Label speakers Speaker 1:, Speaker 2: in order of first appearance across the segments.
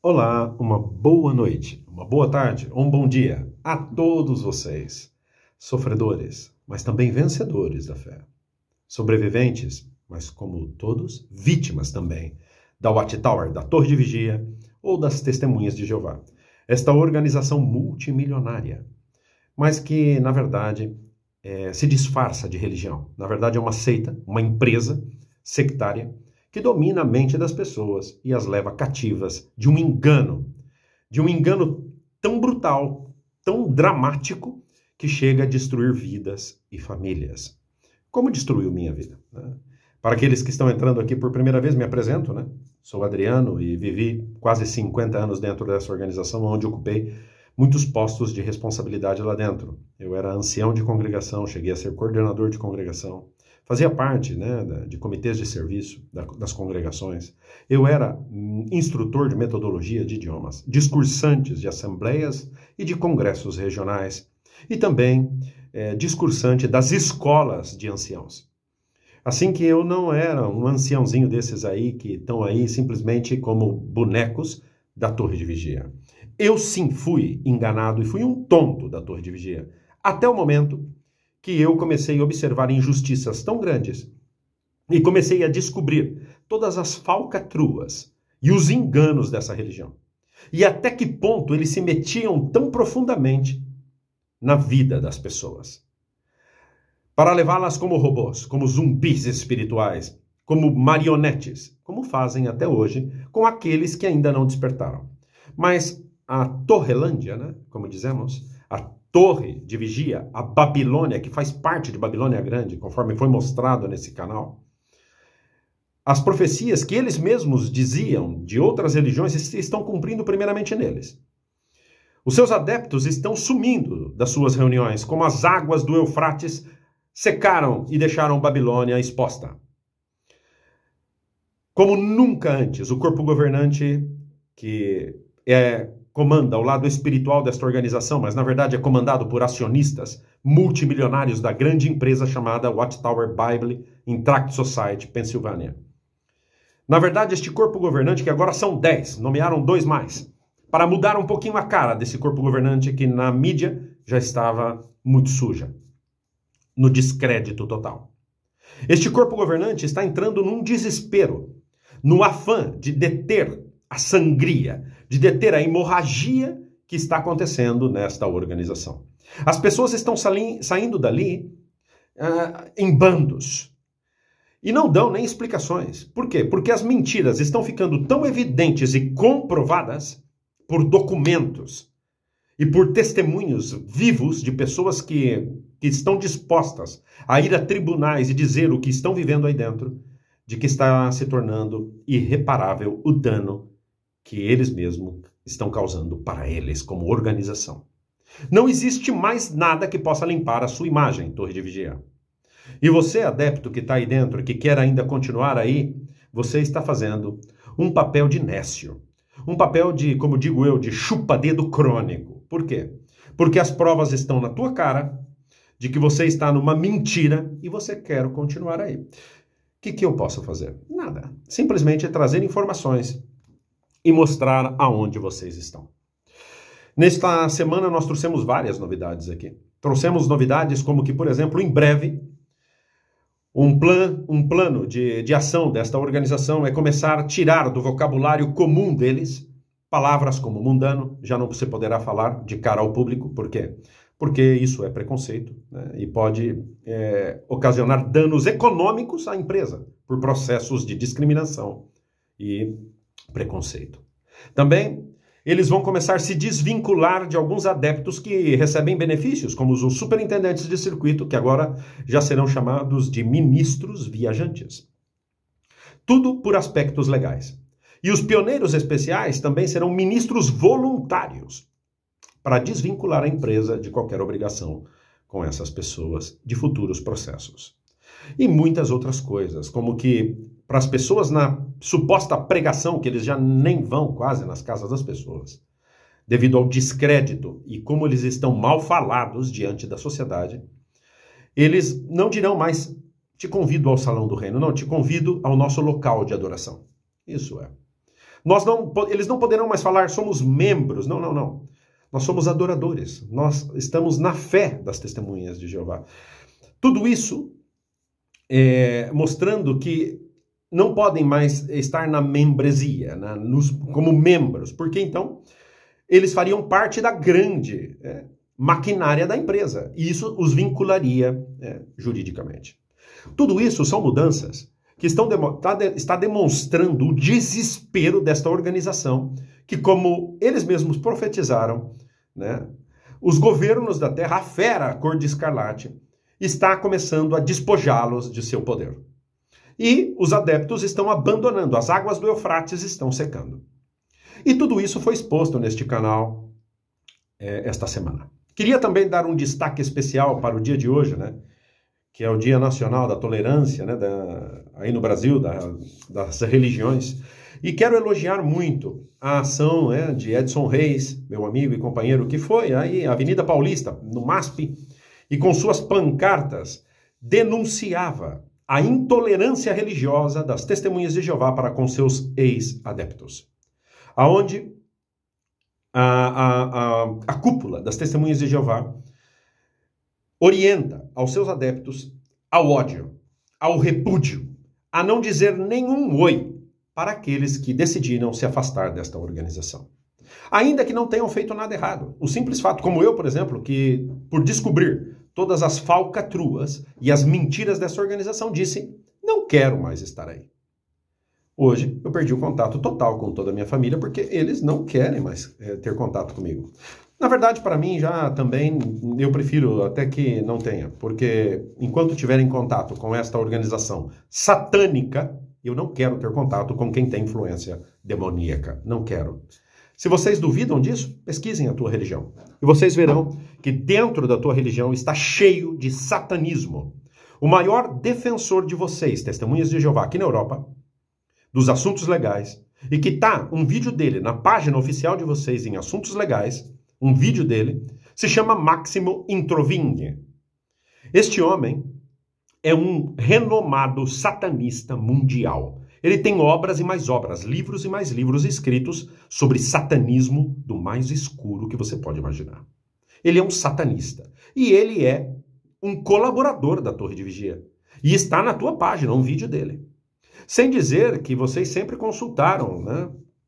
Speaker 1: Olá, uma boa noite, uma boa tarde, um bom dia a todos vocês, sofredores, mas também vencedores da fé, sobreviventes, mas como todos, vítimas também da Watchtower, da Torre de Vigia ou das Testemunhas de Jeová, esta organização multimilionária, mas que, na verdade, se disfarça de religião. Na verdade, é uma seita, uma empresa sectária, que domina a mente das pessoas e as leva cativas de um engano tão brutal, tão dramático, que chega a destruir vidas e famílias. Como destruiu minha vida, né? Para aqueles que estão entrando aqui por primeira vez, me apresento, né? Sou Adriano e vivi quase 50 anos dentro dessa organização, onde ocupei muitos postos de responsabilidade lá dentro. Eu era ancião de congregação, cheguei a ser coordenador de congregação, fazia parte, né, de comitês de serviço das congregações. Eu era instrutor de metodologia de idiomas, discursantes de assembleias e de congressos regionais, e também discursante das escolas de anciãos. Assim que eu não era um anciãozinho desses aí que estão aí simplesmente como bonecos da Torre de Vigia. Eu sim fui enganado e fui um tonto da Torre de Vigia, até o momento que eu comecei a observar injustiças tão grandes e comecei a descobrir todas as falcatruas e os enganos dessa religião. E até que ponto eles se metiam tão profundamente na vida das pessoas, para levá-las como robôs, como zumbis espirituais, como marionetes, como fazem até hoje com aqueles que ainda não despertaram. Mas a Torrelândia, né, como dizemos, a Torre de Vigia, a Babilônia, que faz parte de Babilônia Grande, conforme foi mostrado nesse canal, as profecias que eles mesmos diziam de outras religiões estão cumprindo primeiramente neles. Os seus adeptos estão sumindo das suas reuniões, como as águas do Eufrates secaram e deixaram Babilônia exposta. Como nunca antes, o corpo governante, que comanda o lado espiritual desta organização, mas na verdade é comandado por acionistas multimilionários da grande empresa chamada Watchtower Bible in Tract Society, Pensilvânia. Na verdade, este corpo governante, que agora são 10, nomearam 2 mais, para mudar um pouquinho a cara desse corpo governante que na mídia já estava muito suja, no descrédito total. Este corpo governante está entrando num desespero, no afã de deter a sangria, de deter a hemorragia que está acontecendo nesta organização. As pessoas estão saindo dali em bandos e não dão nem explicações. Por quê? Porque as mentiras estão ficando tão evidentes e comprovadas por documentos e por testemunhos vivos de pessoas que estão dispostas a ir a tribunais e dizer o que estão vivendo aí dentro, de que está se tornando irreparável o dano que eles mesmos estão causando para eles como organização. Não existe mais nada que possa limpar a sua imagem, Torre de Vigia. E você, adepto que está aí dentro, que quer ainda continuar aí, você está fazendo um papel de nécio. Um papel de, como digo eu, de chupa-dedo crônico. Por quê? Porque as provas estão na tua cara de que você está numa mentira e você quer continuar aí. O que eu posso fazer? Nada. Simplesmente trazer informações e mostrar aonde vocês estão. Nesta semana nós trouxemos várias novidades aqui. Trouxemos novidades como que, por exemplo, em breve, um plano de ação desta organização é começar a tirar do vocabulário comum deles palavras como mundano, já não se poderá falar de cara ao público. Por quê? Porque isso é preconceito, né? E pode ocasionar danos econômicos à empresa por processos de discriminação e preconceito. Também, eles vão começar a se desvincular de alguns adeptos que recebem benefícios, como os superintendentes de circuito, que agora já serão chamados de ministros viajantes. Tudo por aspectos legais. E os pioneiros especiais também serão ministros voluntários, para desvincular a empresa de qualquer obrigação com essas pessoas de futuros processos. E muitas outras coisas, como que para as pessoas na suposta pregação, que eles já nem vão quase nas casas das pessoas, devido ao descrédito e como eles estão mal falados diante da sociedade, eles não dirão mais, te convido ao Salão do Reino, não, te convido ao nosso local de adoração. Isso é. Eles não poderão mais falar, somos membros. Não, não, não. Nós somos adoradores. Nós estamos na fé das testemunhas de Jeová. Tudo isso mostrando que não podem mais estar na membresia, né, como membros, porque então eles fariam parte da grande maquinária da empresa. E isso os vincularia juridicamente. Tudo isso são mudanças que está demonstrando o desespero desta organização, que, como eles mesmos profetizaram, né, os governos da terra, a fera cor de escarlate, está começando a despojá-los de seu poder. E os adeptos estão abandonando, as águas do Eufrates estão secando. E tudo isso foi exposto neste canal esta semana. Queria também dar um destaque especial para o dia de hoje, né, que é o Dia Nacional da Tolerância, né, aí no Brasil, das religiões. E quero elogiar muito a ação de Edson Reis, meu amigo e companheiro, que foi aí à Avenida Paulista, no MASP, e com suas pancartas denunciava a intolerância religiosa das testemunhas de Jeová para com seus ex-adeptos. Aonde a cúpula das testemunhas de Jeová orienta aos seus adeptos ao ódio, ao repúdio, a não dizer nenhum oi para aqueles que decidiram se afastar desta organização. Ainda que não tenham feito nada errado. O simples fato, como eu, por exemplo, que por descobrir todas as falcatruas e as mentiras dessa organização, disse, não quero mais estar aí. Hoje, eu perdi o contato total com toda a minha família, porque eles não querem mais ter contato comigo. Na verdade, para mim, já também, eu prefiro até que não tenha, porque enquanto tiver em contato com esta organização satânica, eu não quero ter contato com quem tem influência demoníaca. Não quero. Se vocês duvidam disso, pesquisem a tua religião. E vocês verão que dentro da tua religião está cheio de satanismo. O maior defensor de vocês, testemunhas de Jeová, aqui na Europa, dos assuntos legais, e que está um vídeo dele na página oficial de vocês em assuntos legais, um vídeo dele, se chama Máximo Introvigne. Este homem é um renomado satanista mundial. Ele tem obras e mais obras, livros e mais livros escritos sobre satanismo do mais escuro que você pode imaginar. Ele é um satanista. E ele é um colaborador da Torre de Vigia. E está na tua página, um vídeo dele. Sem dizer que vocês sempre consultaram, né,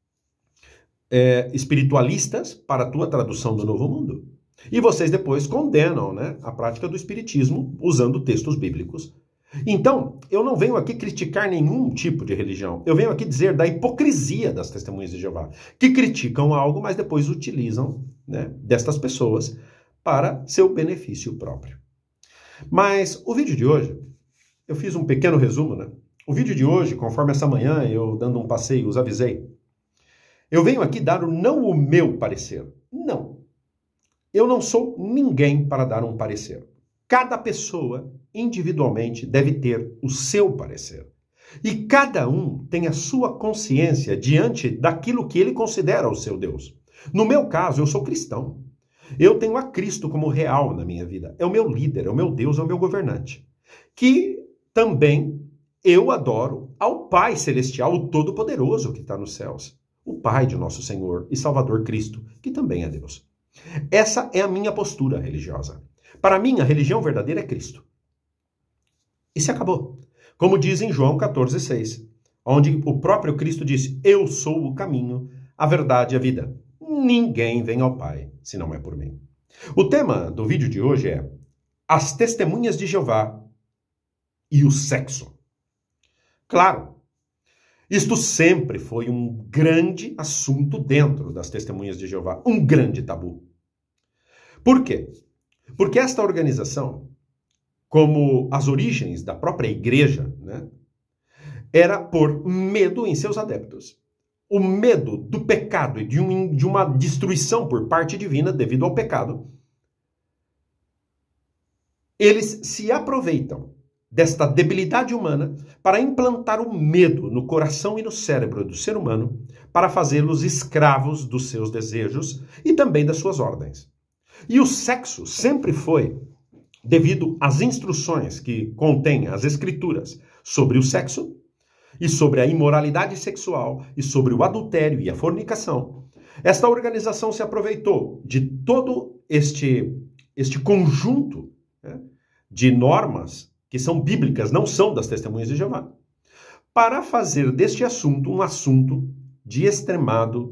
Speaker 1: espiritualistas para a tua tradução do Novo Mundo. E vocês depois condenam, né, a prática do espiritismo usando textos bíblicos. Então, eu não venho aqui criticar nenhum tipo de religião. Eu venho aqui dizer da hipocrisia das testemunhas de Jeová, que criticam algo, mas depois utilizam, né, destas pessoas para seu benefício próprio. Mas o vídeo de hoje, eu fiz um pequeno resumo, né? O vídeo de hoje, conforme essa manhã eu dando um passeio, os avisei. Eu venho aqui dar não o meu parecer. Não. Eu não sou ninguém para dar um parecer. Cada pessoa, individualmente, deve ter o seu parecer. E cada um tem a sua consciência diante daquilo que ele considera o seu Deus. No meu caso, eu sou cristão. Eu tenho a Cristo como real na minha vida. É o meu líder, é o meu Deus, é o meu governante. Que também eu adoro ao Pai Celestial, o Todo-Poderoso que está nos céus. O Pai de nosso Senhor e Salvador Cristo, que também é Deus. Essa é a minha postura religiosa. Para mim, a religião verdadeira é Cristo. E se acabou. Como diz em João 14,6, onde o próprio Cristo disse, eu sou o caminho, a verdade e a vida. Ninguém vem ao Pai, se não é por mim. O tema do vídeo de hoje é as testemunhas de Jeová e o sexo. Claro, isto sempre foi um grande assunto dentro das testemunhas de Jeová, um grande tabu. Por quê? Porque esta organização, como as origens da própria igreja, né, era por medo em seus adeptos. O medo do pecado e de uma destruição por parte divina devido ao pecado. Eles se aproveitam desta debilidade humana para implantar o medo no coração e no cérebro do ser humano para fazê-los escravos dos seus desejos e também das suas ordens. E o sexo sempre foi, devido às instruções que contém as escrituras sobre o sexo, e sobre a imoralidade sexual, e sobre o adultério e a fornicação, esta organização se aproveitou de todo este conjunto, né, de normas que são bíblicas, não são das Testemunhas de Jeová, para fazer deste assunto um assunto de extremada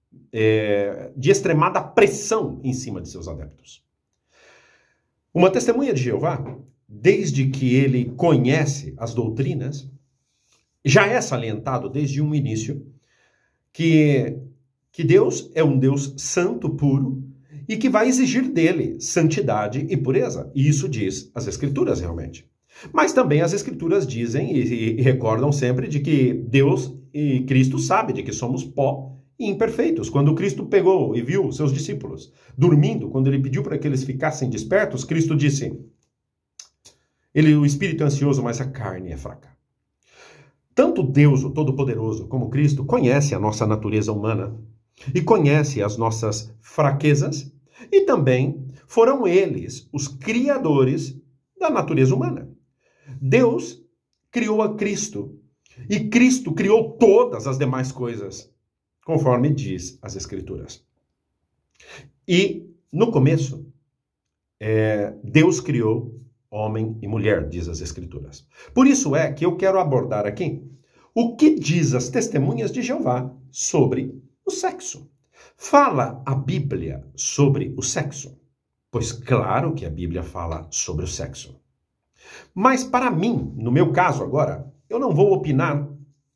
Speaker 1: pressão em cima de seus adeptos. Uma testemunha de Jeová, desde que ele conhece as doutrinas, já é salientado desde um início que Deus é um Deus santo, puro, e que vai exigir dele santidade e pureza. E isso diz as Escrituras realmente. Mas também as Escrituras dizem e recordam sempre de que Deus e Cristo sabe de que somos pó e imperfeitos. Quando Cristo pegou e viu seus discípulos dormindo, quando ele pediu para que eles ficassem despertos, Cristo disse: o espírito é ansioso, mas a carne é fraca. Tanto Deus, o Todo-Poderoso, como Cristo, conhece a nossa natureza humana e conhece as nossas fraquezas, e também foram eles os criadores da natureza humana. Deus criou a Cristo, e Cristo criou todas as demais coisas, conforme diz as Escrituras. E, no começo, Deus criou homem e mulher, diz as Escrituras. Por isso é que eu quero abordar aqui o que diz as Testemunhas de Jeová sobre o sexo. Fala a Bíblia sobre o sexo? Pois claro que a Bíblia fala sobre o sexo. Mas para mim, no meu caso agora, eu não vou opinar,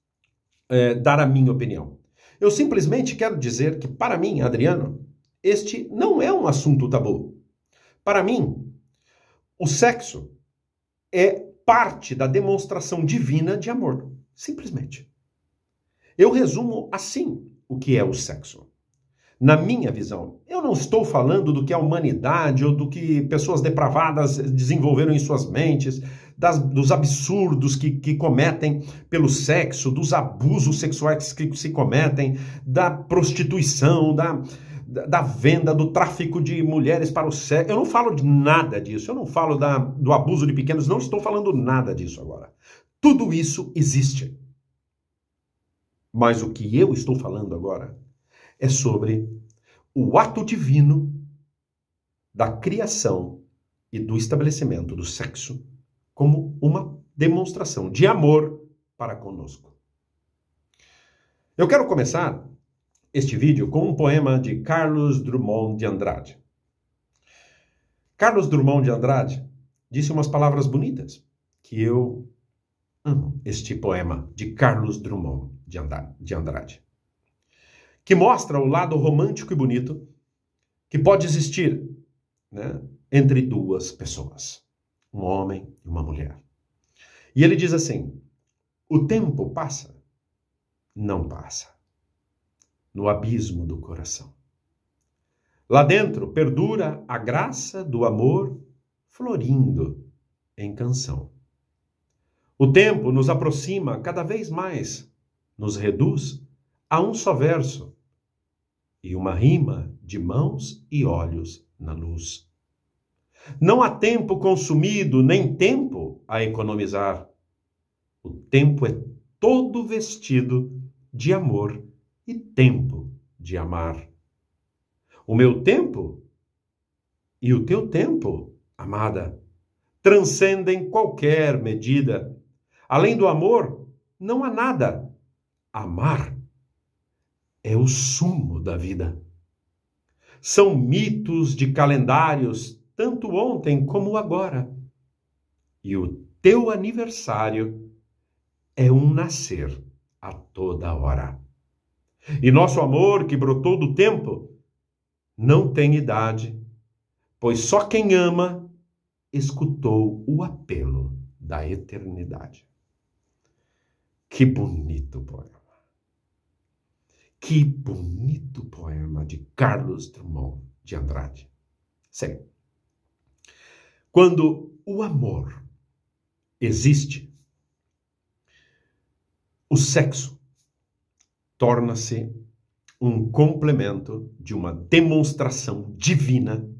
Speaker 1: dar a minha opinião. Eu simplesmente quero dizer que para mim, Adriano, este não é um assunto tabu. Para mim, o sexo é parte da demonstração divina de amor. Simplesmente. Eu resumo assim o que é o sexo. Na minha visão, eu não estou falando do que a humanidade ou do que pessoas depravadas desenvolveram em suas mentes, dos absurdos que cometem pelo sexo, dos abusos sexuais que se cometem, da prostituição, da venda, do tráfico de mulheres para o sexo. Eu não falo de nada disso, eu não falo do abuso de pequenos, não estou falando nada disso agora. Tudo isso existe. Mas o que eu estou falando agora é sobre o ato divino da criação e do estabelecimento do sexo como uma demonstração de amor para conosco. Eu quero começar este vídeo com um poema de Carlos Drummond de Andrade. Carlos Drummond de Andrade disse umas palavras bonitas que eu amo este poema de Carlos Drummond de Andrade, que mostra o lado romântico e bonito que pode existir, né, entre duas pessoas, um homem e uma mulher. E ele diz assim: o tempo passa, não passa, no abismo do coração. Lá dentro perdura a graça do amor florindo em canção. O tempo nos aproxima cada vez mais, nos reduz a um só verso e uma rima de mãos e olhos na luz. Não há tempo consumido, nem tempo a economizar. O tempo é todo vestido de amor e tempo de amar. O meu tempo e o teu tempo, amada, transcendem qualquer medida. Além do amor, não há nada. Amar é o sumo da vida. São mitos de calendários, tanto ontem como agora. E o teu aniversário é um nascer a toda hora. E nosso amor, que brotou do tempo, não tem idade, pois só quem ama escutou o apelo da eternidade. Que bonito poema. Que bonito poema de Carlos Drummond de Andrade. Sim. Quando o amor existe, o sexo torna-se um complemento de uma demonstração divina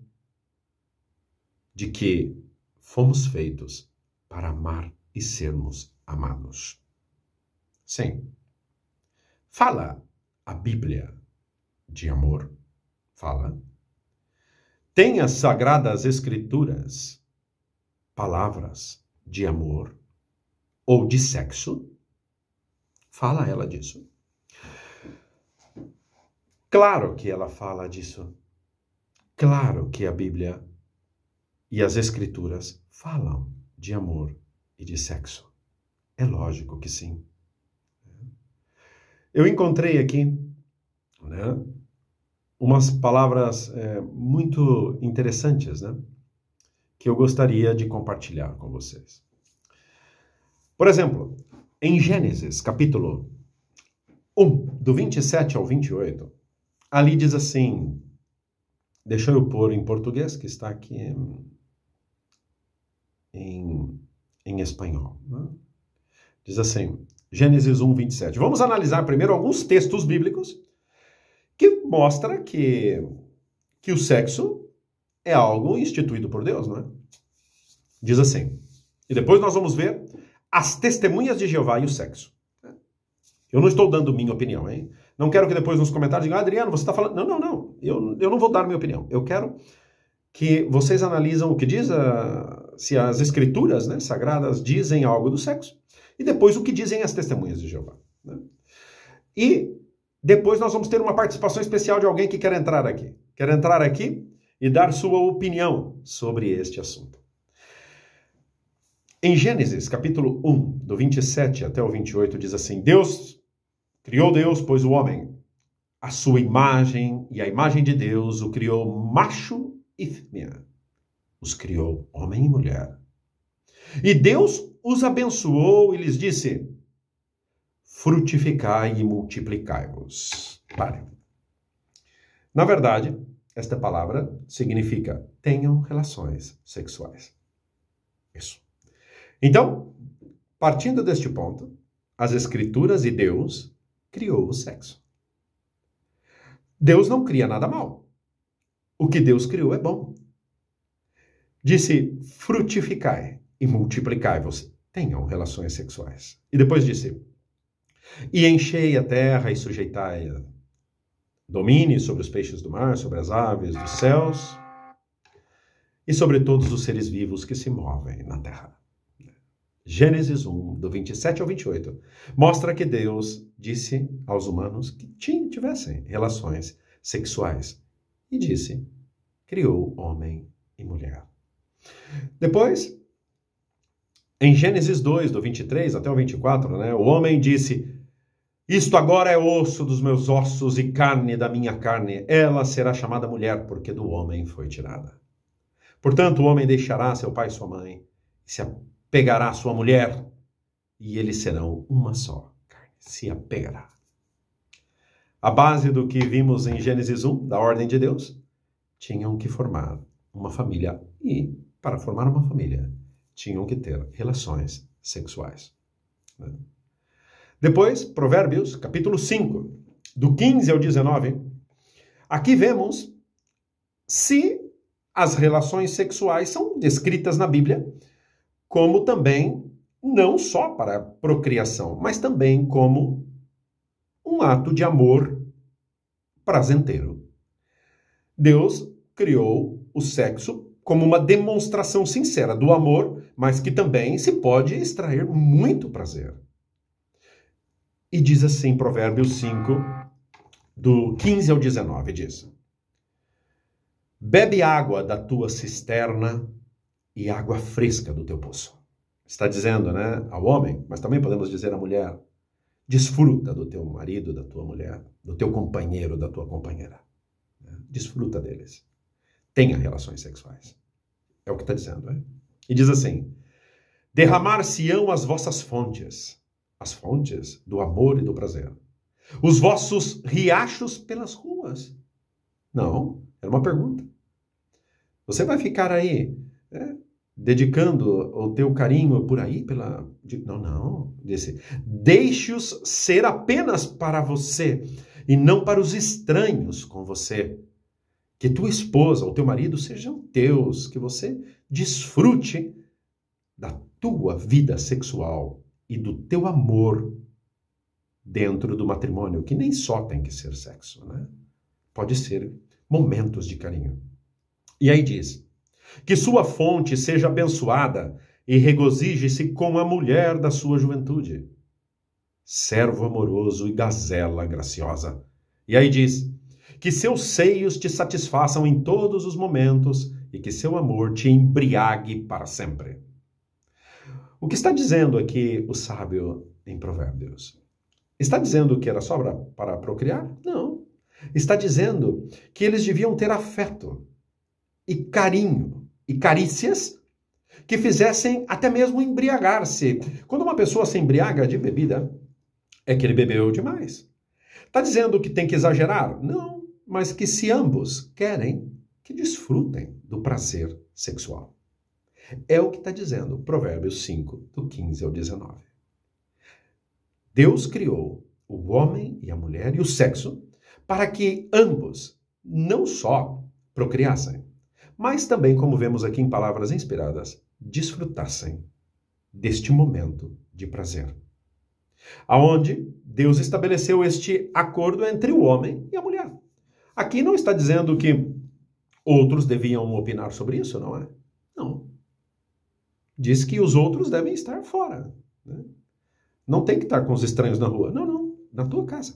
Speaker 1: de que fomos feitos para amar e sermos amados. Sim. Fala a Bíblia de amor? Fala. Tem as Sagradas Escrituras palavras de amor ou de sexo? Fala ela disso. Claro que ela fala disso. Claro que a Bíblia e as Escrituras falam de amor e de sexo. É lógico que sim. Eu encontrei aqui, né, umas palavras muito interessantes, né, que eu gostaria de compartilhar com vocês. Por exemplo, em Gênesis, capítulo 1, do 27 ao 28, ali diz assim, deixa eu pôr em português, que está aqui em espanhol. Né? Diz assim, Gênesis 1, 27. Vamos analisar primeiro alguns textos bíblicos que mostram que o sexo é algo instituído por Deus, não é? Diz assim, e depois nós vamos ver as testemunhas de Jeová e o sexo. Eu não estou dando minha opinião, hein? Não quero que depois nos comentários digam, Adriano, você está falando... Não. Eu não vou dar minha opinião. Eu quero que vocês analisam o que diz, se as escrituras, né, sagradas dizem algo do sexo, e depois o que dizem as testemunhas de Jeová. Né? E depois nós vamos ter uma participação especial de alguém que quer entrar aqui. Quer entrar aqui e dar sua opinião sobre este assunto. Em Gênesis, capítulo 1, do 27 até o 28, diz assim, criou Deus, pois o homem, a sua imagem e a imagem de Deus, o criou macho e fêmea. Os criou homem e mulher. E Deus os abençoou e lhes disse, frutificai e multiplicai-vos. Pare. Na verdade, esta palavra significa tenham relações sexuais. Isso. Então, partindo deste ponto, as Escrituras e Deus criou o sexo. Deus não cria nada mal. O que Deus criou é bom. Disse, frutificai e multiplicai-vos, tenham relações sexuais. E depois disse, e enchei a terra e sujeitai-a. Domine sobre os peixes do mar, sobre as aves dos céus e sobre todos os seres vivos que se movem na terra. Gênesis 1, do 27 ao 28, mostra que Deus disse aos humanos que tivessem relações sexuais. E disse, criou homem e mulher. Depois, em Gênesis 2, do 23 até o 24, né, o homem disse, isto agora é osso dos meus ossos e carne da minha carne. Ela será chamada mulher, porque do homem foi tirada. Portanto, o homem deixará seu pai e sua mãe, e se apegará à sua mulher, e eles serão uma só carne. Se apegará. A base do que vimos em Gênesis 1, da ordem de Deus, tinham que formar uma família. E, para formar uma família, tinham que ter relações sexuais. Depois, Provérbios, capítulo 5, do 15 ao 19, aqui vemos se as relações sexuais são descritas na Bíblia, como também, não só para procriação, mas também como um ato de amor prazenteiro. Deus criou o sexo como uma demonstração sincera do amor, mas que também se pode extrair muito prazer. E diz assim, Provérbios 5, do 15 ao 19, diz, bebe água da tua cisterna e água fresca do teu poço. Está dizendo, né, ao homem, mas também podemos dizer à mulher, desfruta do teu marido, da tua mulher, do teu companheiro, da tua companheira. Desfruta deles. Tenha relações sexuais. É o que está dizendo, né? E diz assim, derramar-se-ão as vossas fontes, as fontes do amor e do prazer, os vossos riachos pelas ruas. Não, era uma pergunta. Você vai ficar aí, dedicando o teu carinho por aí pela... Não, disse, deixe-os ser apenas para você e não para os estranhos com você. Que tua esposa ou teu marido sejam teus, que você desfrute da tua vida sexual e do teu amor dentro do matrimônio, que nem só tem que ser sexo, né? Pode ser momentos de carinho. E aí diz, que sua fonte seja abençoada e regozije-se com a mulher da sua juventude, servo amoroso e gazela graciosa. E aí diz, que seus seios te satisfaçam em todos os momentos e que seu amor te embriague para sempre. O que está dizendo aqui o sábio em Provérbios? Está dizendo que era só para procriar? Não. Está dizendo que eles deviam ter afeto e carinho e carícias que fizessem até mesmo embriagar-se. Quando uma pessoa se embriaga de bebida, é que ele bebeu demais. Está dizendo que tem que exagerar? Não, mas que se ambos querem, que desfrutem do prazer sexual. É o que está dizendo Provérbios 5, do 15 ao 19. Deus criou o homem e a mulher e o sexo para que ambos não só procriassem, mas também, como vemos aqui em palavras inspiradas, desfrutassem deste momento de prazer. Aonde Deus estabeleceu este acordo entre o homem e a mulher. Aqui não está dizendo que outros deviam opinar sobre isso, não é? Não. Diz que os outros devem estar fora, né? Não tem que estar com os estranhos na rua. Não, na tua casa.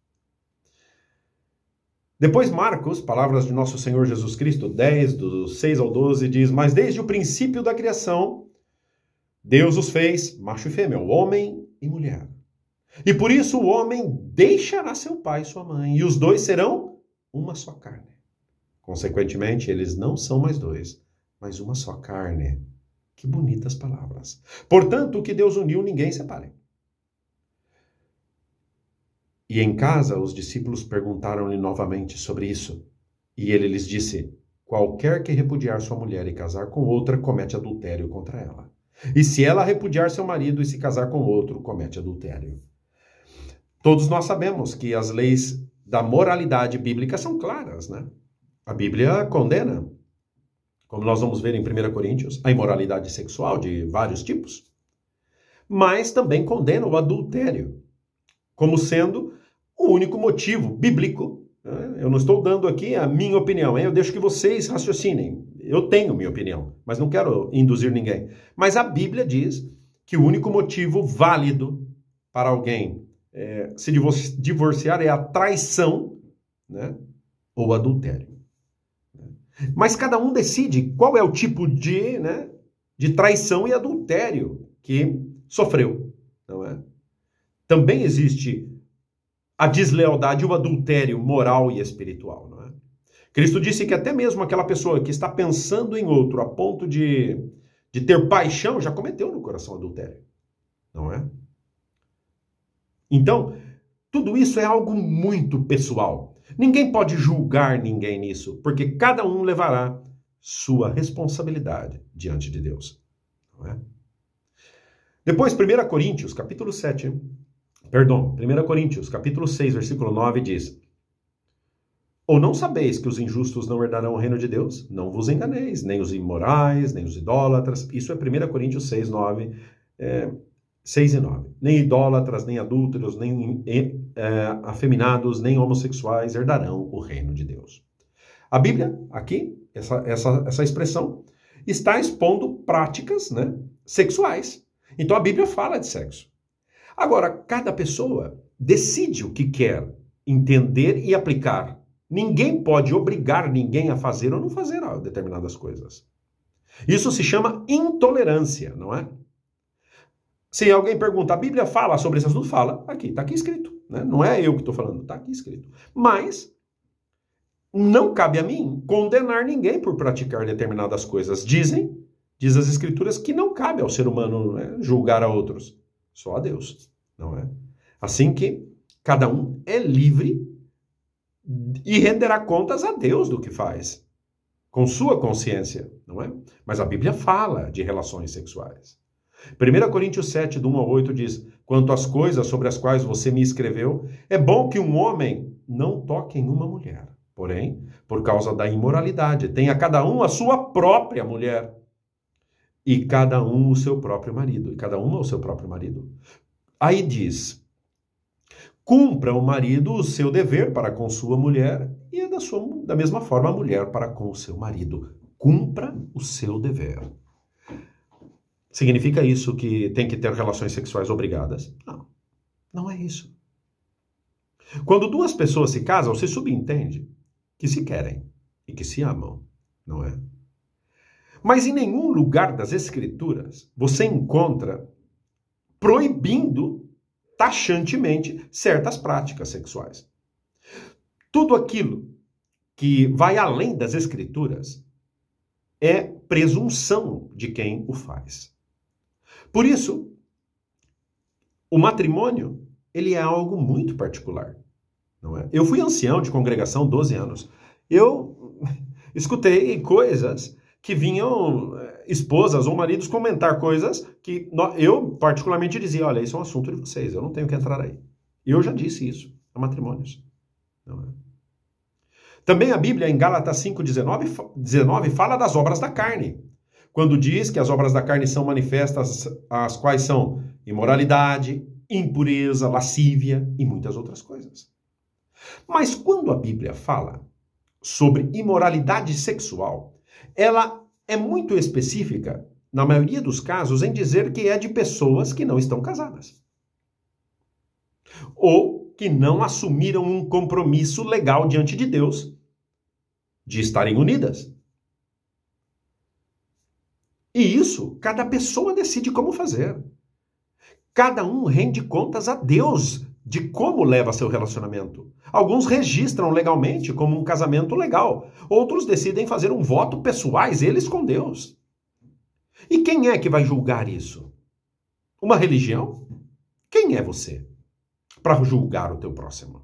Speaker 1: Depois Marcos, palavras de nosso Senhor Jesus Cristo, 10, do 6 ao 12, diz, mas desde o princípio da criação, Deus os fez macho e fêmea, homem e mulher. E por isso o homem deixará seu pai e sua mãe, e os dois serão uma só carne. Consequentemente, eles não são mais dois, mas uma só carne. Que bonitas palavras. Portanto, o que Deus uniu, ninguém separe. E em casa, os discípulos perguntaram-lhe novamente sobre isso. E ele lhes disse, qualquer que repudiar sua mulher e casar com outra, comete adultério contra ela. E se ela repudiar seu marido e se casar com outro, comete adultério. Todos nós sabemos que as leis da moralidade bíblica são claras, né? A Bíblia condena, como nós vamos ver em 1 Coríntios, a imoralidade sexual de vários tipos. Mas também condena o adultério, como sendo o único motivo bíblico. Eu não estou dando aqui a minha opinião, eu deixo que vocês raciocinem. Eu tenho minha opinião, mas não quero induzir ninguém. Mas a Bíblia diz que o único motivo válido para alguém se divorciar é a traição, né, ou adultério. Mas cada um decide qual é o tipo de traição e adultério que sofreu, não é? Também existe a deslealdade e o adultério moral e espiritual, não é? Cristo disse que até mesmo aquela pessoa que está pensando em outro a ponto de ter paixão já cometeu no coração adultério, não é? Então, tudo isso é algo muito pessoal. Ninguém pode julgar ninguém nisso, porque cada um levará sua responsabilidade diante de Deus, não é? Depois, 1 Coríntios, capítulo 6, versículo 9 diz, ou não sabeis que os injustos não herdarão o reino de Deus? Não vos enganeis, nem os imorais, nem os idólatras. Isso é 1 Coríntios 6, 6 e 9. Nem idólatras, nem adúlteros, nem afeminados, nem homossexuais herdarão o reino de Deus. A Bíblia, aqui, essa expressão, está expondo práticas, né, sexuais. Então a Bíblia fala de sexo. Agora, cada pessoa decide o que quer entender e aplicar. Ninguém pode obrigar ninguém a fazer ou não fazer determinadas coisas. Isso se chama intolerância, não é? Se alguém pergunta, a Bíblia fala sobre esse assunto? Fala, aqui, está aqui escrito, né? Não é eu que estou falando, está aqui escrito. Mas não cabe a mim condenar ninguém por praticar determinadas coisas. Diz as Escrituras que não cabe ao ser humano, né, julgar a outros, só a Deus, não é? Assim que cada um é livre e renderá contas a Deus do que faz, com sua consciência, não é? Mas a Bíblia fala de relações sexuais. 1 Coríntios 7, do 1 ao 8 diz, quanto às coisas sobre as quais você me escreveu, é bom que um homem não toque em uma mulher. Porém, por causa da imoralidade, tenha cada um a sua própria mulher e cada um o seu próprio marido. E cada uma o seu próprio marido. Aí diz, Cumpra o marido o seu dever para com sua mulher e da mesma forma a mulher para com o seu marido. Cumpra o seu dever. Significa isso que tem que ter relações sexuais obrigadas? Não, não é isso. Quando duas pessoas se casam, se subentende que se querem e que se amam, não é? Mas em nenhum lugar das Escrituras você encontra proibindo taxantemente certas práticas sexuais. Tudo aquilo que vai além das Escrituras é presunção de quem o faz. Por isso, o matrimônio, ele é algo muito particular, não é? Eu fui ancião de congregação 12 anos. Eu escutei coisas que vinham esposas ou maridos comentar coisas que eu particularmente dizia, olha, isso é um assunto de vocês, eu não tenho que entrar aí. Eu já disse isso a matrimônios. Não é? Também a Bíblia, em Gálatas 5:19, fala das obras da carne. Quando diz que as obras da carne são manifestas, as quais são imoralidade, impureza, lascívia e muitas outras coisas. Mas quando a Bíblia fala sobre imoralidade sexual, ela é muito específica, na maioria dos casos, em dizer que é de pessoas que não estão casadas. Ou que não assumiram um compromisso legal diante de Deus de estarem unidas. E isso, cada pessoa decide como fazer. Cada um rende contas a Deus de como leva seu relacionamento. Alguns registram legalmente como um casamento legal. Outros decidem fazer um voto pessoais, eles com Deus. E quem é que vai julgar isso? Uma religião? Quem é você para julgar o teu próximo?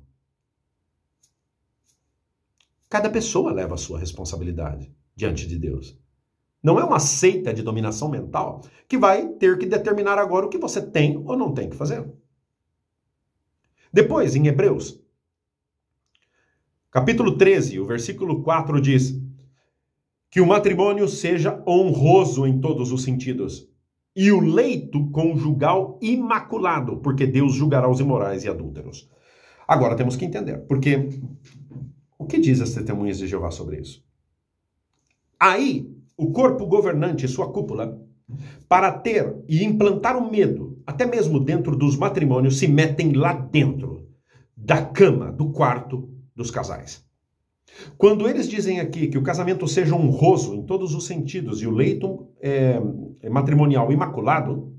Speaker 1: Cada pessoa leva a sua responsabilidade diante de Deus. Não é uma seita de dominação mental que vai ter que determinar agora o que você tem ou não tem que fazer. Depois, em Hebreus, capítulo 13, o versículo 4 diz que o matrimônio seja honroso em todos os sentidos e o leito conjugal imaculado, porque Deus julgará os imorais e adúlteros. Agora temos que entender, porque o que diz as testemunhas de Jeová sobre isso? Aí, o corpo governante e sua cúpula, para ter e implantar o medo, até mesmo dentro dos matrimônios, se metem lá dentro da cama, do quarto dos casais. Quando eles dizem aqui que o casamento seja honroso em todos os sentidos e o leito matrimonial imaculado,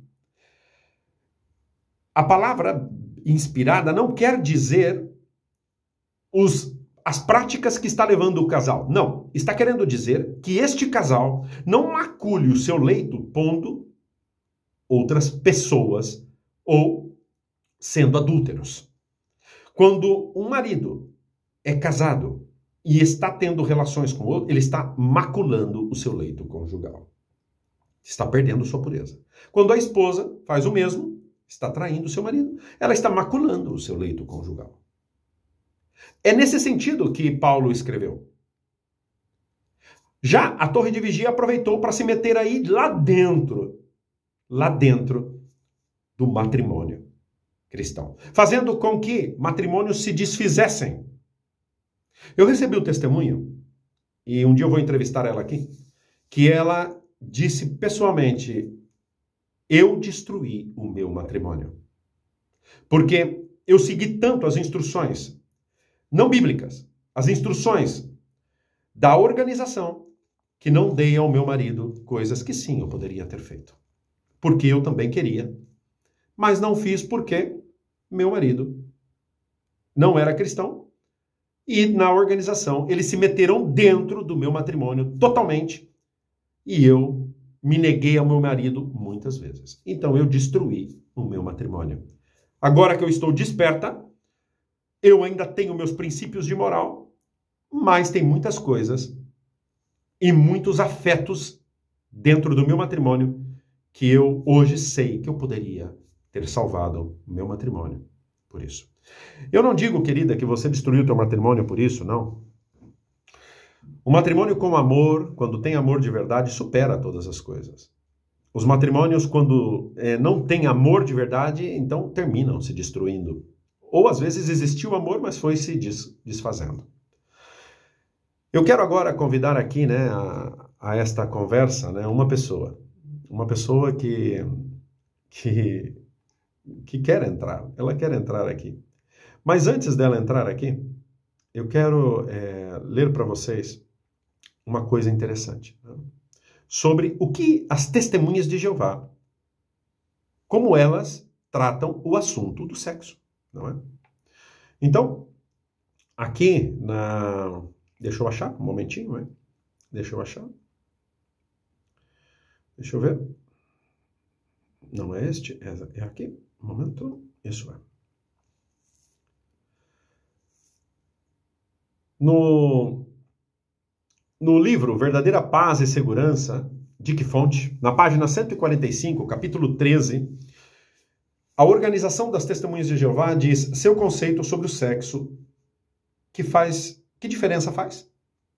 Speaker 1: a palavra inspirada não quer dizer as práticas que está levando o casal. Não, está querendo dizer que este casal não macule o seu leito pondo outras pessoas ou sendo adúlteros. Quando um marido é casado e está tendo relações com outro, ele está maculando o seu leito conjugal. Está perdendo sua pureza. Quando a esposa faz o mesmo, está traindo o seu marido, ela está maculando o seu leito conjugal. É nesse sentido que Paulo escreveu. Já a Torre de Vigia aproveitou para se meter aí lá dentro do matrimônio cristão, fazendo com que matrimônios se desfizessem. Eu recebi o testemunho, e um dia eu vou entrevistar ela aqui, que ela disse pessoalmente, eu destruí o meu matrimônio. Porque eu segui tanto as instruções não bíblicas, as instruções da organização, que não dei ao meu marido coisas que sim eu poderia ter feito. Porque eu também queria, mas não fiz porque meu marido não era cristão e na organização eles se meteram dentro do meu matrimônio totalmente e eu me neguei ao meu marido muitas vezes. Então eu destruí o meu matrimônio. Agora que eu estou desperta, eu ainda tenho meus princípios de moral, mas tem muitas coisas e muitos afetos dentro do meu matrimônio que eu hoje sei que eu poderia ter salvado o meu matrimônio por isso. Eu não digo, querida, que você destruiu o teu matrimônio por isso, não. O matrimônio com amor, quando tem amor de verdade, supera todas as coisas. Os matrimônios, quando não tem amor de verdade, então terminam se destruindo. Ou às vezes existiu amor, mas foi se desfazendo. Eu quero agora convidar aqui, né, a esta conversa, né, uma pessoa que quer entrar, ela quer entrar aqui. Mas antes dela entrar aqui, eu quero ler para vocês uma coisa interessante, né, sobre o que as testemunhas de Jeová, como elas tratam o assunto do sexo, não é? Então, aqui deixa eu achar um momentinho, né? Deixa eu achar. Deixa eu ver. Não é este, é aqui. Um momento. Isso é. No livro Verdadeira Paz e Segurança, de que fonte? Na página 145, capítulo 13, a Organização das Testemunhas de Jeová diz seu conceito sobre o sexo, que diferença faz?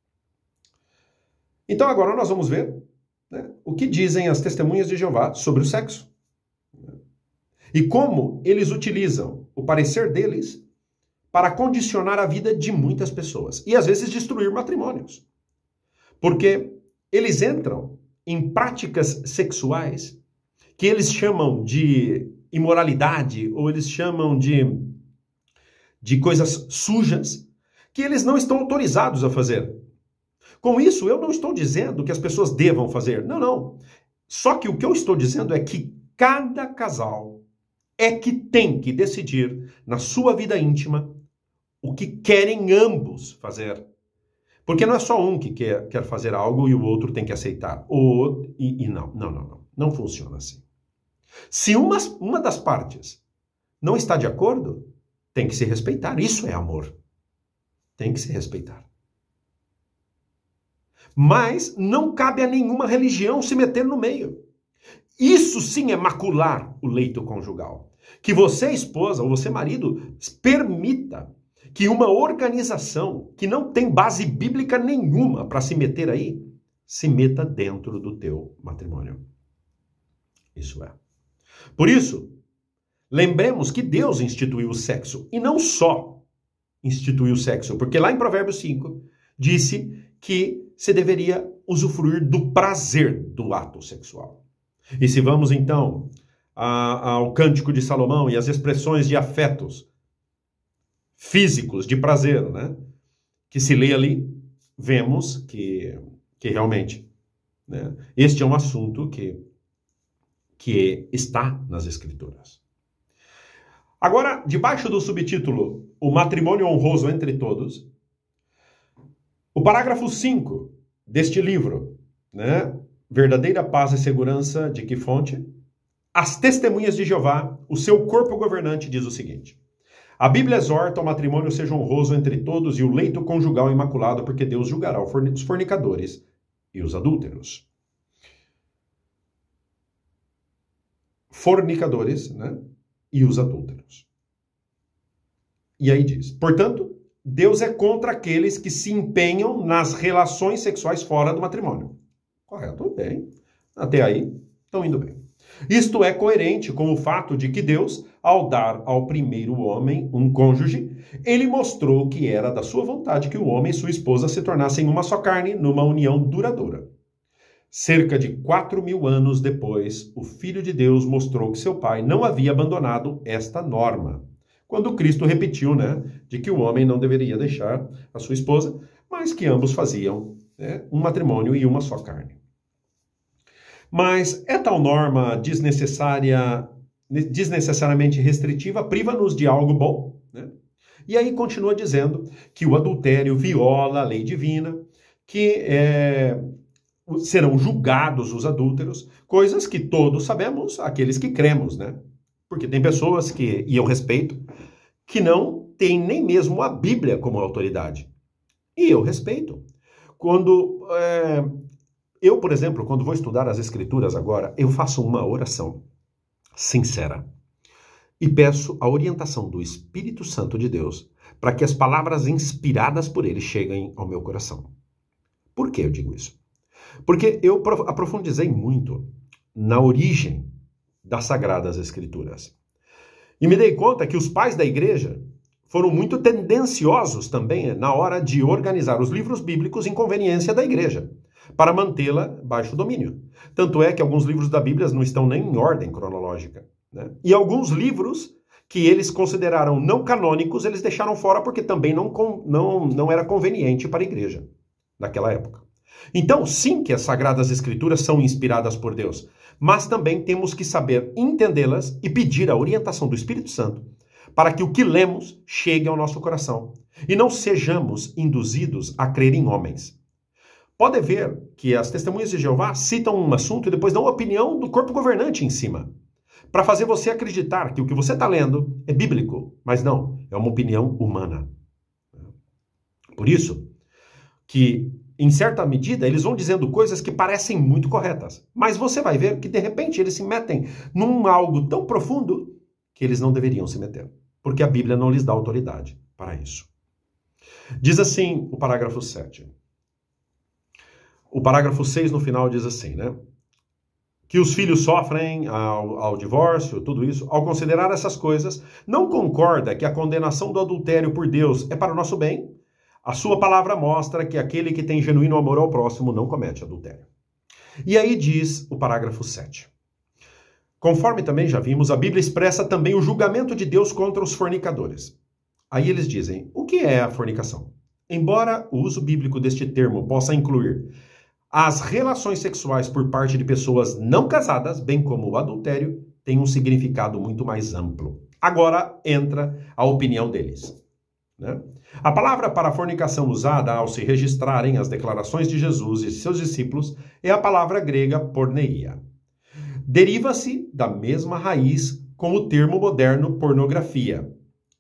Speaker 1: Então agora nós vamos ver, né, o que dizem as Testemunhas de Jeová sobre o sexo. E como eles utilizam o parecer deles para condicionar a vida de muitas pessoas. E às vezes destruir matrimônios. Porque eles entram em práticas sexuais que eles chamam de imoralidade, ou eles chamam de coisas sujas, que eles não estão autorizados a fazer. Com isso, eu não estou dizendo que as pessoas devam fazer. Não, não. Só que o que eu estou dizendo é que cada casal é que tem que decidir na sua vida íntima o que querem ambos fazer. Porque não é só um que quer fazer algo e o outro tem que aceitar. Não funciona assim. Se uma das partes não está de acordo, tem que se respeitar. Isso é amor. Tem que se respeitar. Mas não cabe a nenhuma religião se meter no meio. Isso sim é macular o leito conjugal. Que você, esposa, ou você, marido, permita que uma organização que não tem base bíblica nenhuma para se meter aí, se meta dentro do teu matrimônio. Isso é. Por isso, lembremos que Deus instituiu o sexo, e não só instituiu o sexo, porque lá em Provérbios 5, disse que se deveria usufruir do prazer do ato sexual. E se vamos então ao Cântico de Salomão e as expressões de afetos físicos, de prazer, né, que se lê ali, vemos que realmente, né, este é um assunto que está nas Escrituras. Agora, debaixo do subtítulo O Matrimônio Honroso entre Todos, o parágrafo 5 deste livro, né, Verdadeira Paz e Segurança, de que fonte? As Testemunhas de Jeová, o seu corpo governante, diz o seguinte: a Bíblia exorta o matrimônio seja honroso entre todos e o leito conjugal imaculado, porque Deus julgará os fornicadores e os adúlteros. Fornicadores, né? E os adúlteros. E aí diz, portanto, Deus é contra aqueles que se empenham nas relações sexuais fora do matrimônio. Correto? Bem. Até aí, estão indo bem. Isto é coerente com o fato de que Deus, ao dar ao primeiro homem um cônjuge, ele mostrou que era da sua vontade que o homem e sua esposa se tornassem uma só carne numa união duradoura. Cerca de 4.000 anos depois, o Filho de Deus mostrou que seu pai não havia abandonado esta norma, quando Cristo repetiu, né, de que o homem não deveria deixar a sua esposa, mas que ambos faziam, né, um matrimônio e uma só carne. Mas é tal norma desnecessariamente restritiva, priva-nos de algo bom, né? E aí continua dizendo que o adultério viola a lei divina, que serão julgados os adúlteros, coisas que todos sabemos, aqueles que cremos, né? Porque tem pessoas que, e eu respeito, que não têm nem mesmo a Bíblia como autoridade. E eu respeito. Quando eu, por exemplo, quando vou estudar as Escrituras agora, eu faço uma oração sincera e peço a orientação do Espírito Santo de Deus para que as palavras inspiradas por ele cheguem ao meu coração. Por que eu digo isso? Porque eu aprofundizei muito na origem das Sagradas Escrituras. E me dei conta que os pais da igreja foram muito tendenciosos também na hora de organizar os livros bíblicos em conveniência da igreja, para mantê-la baixo domínio. Tanto é que alguns livros da Bíblia não estão nem em ordem cronológica, né? E alguns livros que eles consideraram não canônicos, eles deixaram fora porque também não era conveniente para a igreja naquela época. Então, sim que as Sagradas Escrituras são inspiradas por Deus, mas também temos que saber entendê-las e pedir a orientação do Espírito Santo para que o que lemos chegue ao nosso coração e não sejamos induzidos a crer em homens. Pode ver que as Testemunhas de Jeová citam um assunto e depois dão a opinião do corpo governante em cima, para fazer você acreditar que o que você está lendo é bíblico, mas não, é uma opinião humana. Por isso que, em certa medida, eles vão dizendo coisas que parecem muito corretas, mas você vai ver que, de repente, eles se metem num algo tão profundo que eles não deveriam se meter, porque a Bíblia não lhes dá autoridade para isso. Diz assim o parágrafo 7. O parágrafo 6 no final diz assim, né? Que os filhos sofrem ao divórcio, tudo isso. Ao considerar essas coisas, não concorda que a condenação do adultério por Deus é para o nosso bem? A sua palavra mostra que aquele que tem genuíno amor ao próximo não comete adultério. E aí diz o parágrafo 7. Conforme também já vimos, a Bíblia expressa também o julgamento de Deus contra os fornicadores. Aí eles dizem, o que é a fornicação? Embora o uso bíblico deste termo possa incluir as relações sexuais por parte de pessoas não casadas, bem como o adultério, tem um significado muito mais amplo. Agora entra a opinião deles, né? A palavra para fornicação usada ao se registrarem as declarações de Jesus e seus discípulos é a palavra grega porneia. Deriva-se da mesma raiz com o termo moderno pornografia.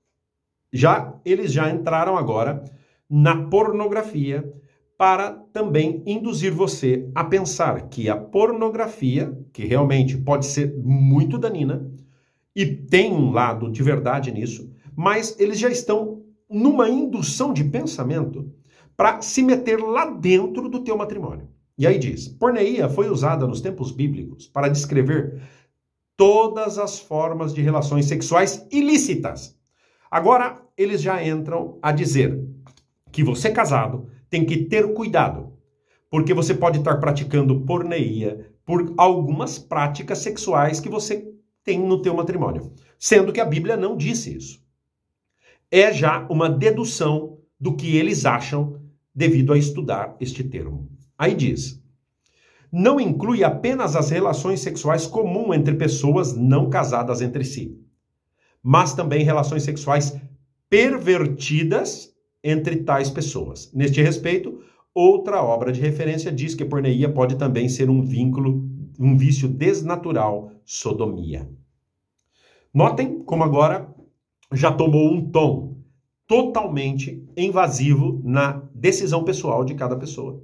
Speaker 1: Eles já entraram agora na pornografia para também induzir você a pensar que a pornografia, que realmente pode ser muito danina, e tem um lado de verdade nisso, mas eles já estão numa indução de pensamento para se meter lá dentro do teu matrimônio. E aí diz, porneia foi usada nos tempos bíblicos para descrever todas as formas de relações sexuais ilícitas. Agora, eles já entram a dizer que você casado tem que ter cuidado, porque você pode estar praticando porneia por algumas práticas sexuais que você tem no teu matrimônio, sendo que a Bíblia não disse isso. É já uma dedução do que eles acham devido a estudar este termo. Aí diz, não inclui apenas as relações sexuais comuns entre pessoas não casadas entre si, mas também relações sexuais pervertidas entre tais pessoas. Neste respeito, outra obra de referência diz que porneia pode também ser um vício desnatural, sodomia. Notem como agora já tomou um tom totalmente invasivo na decisão pessoal de cada pessoa.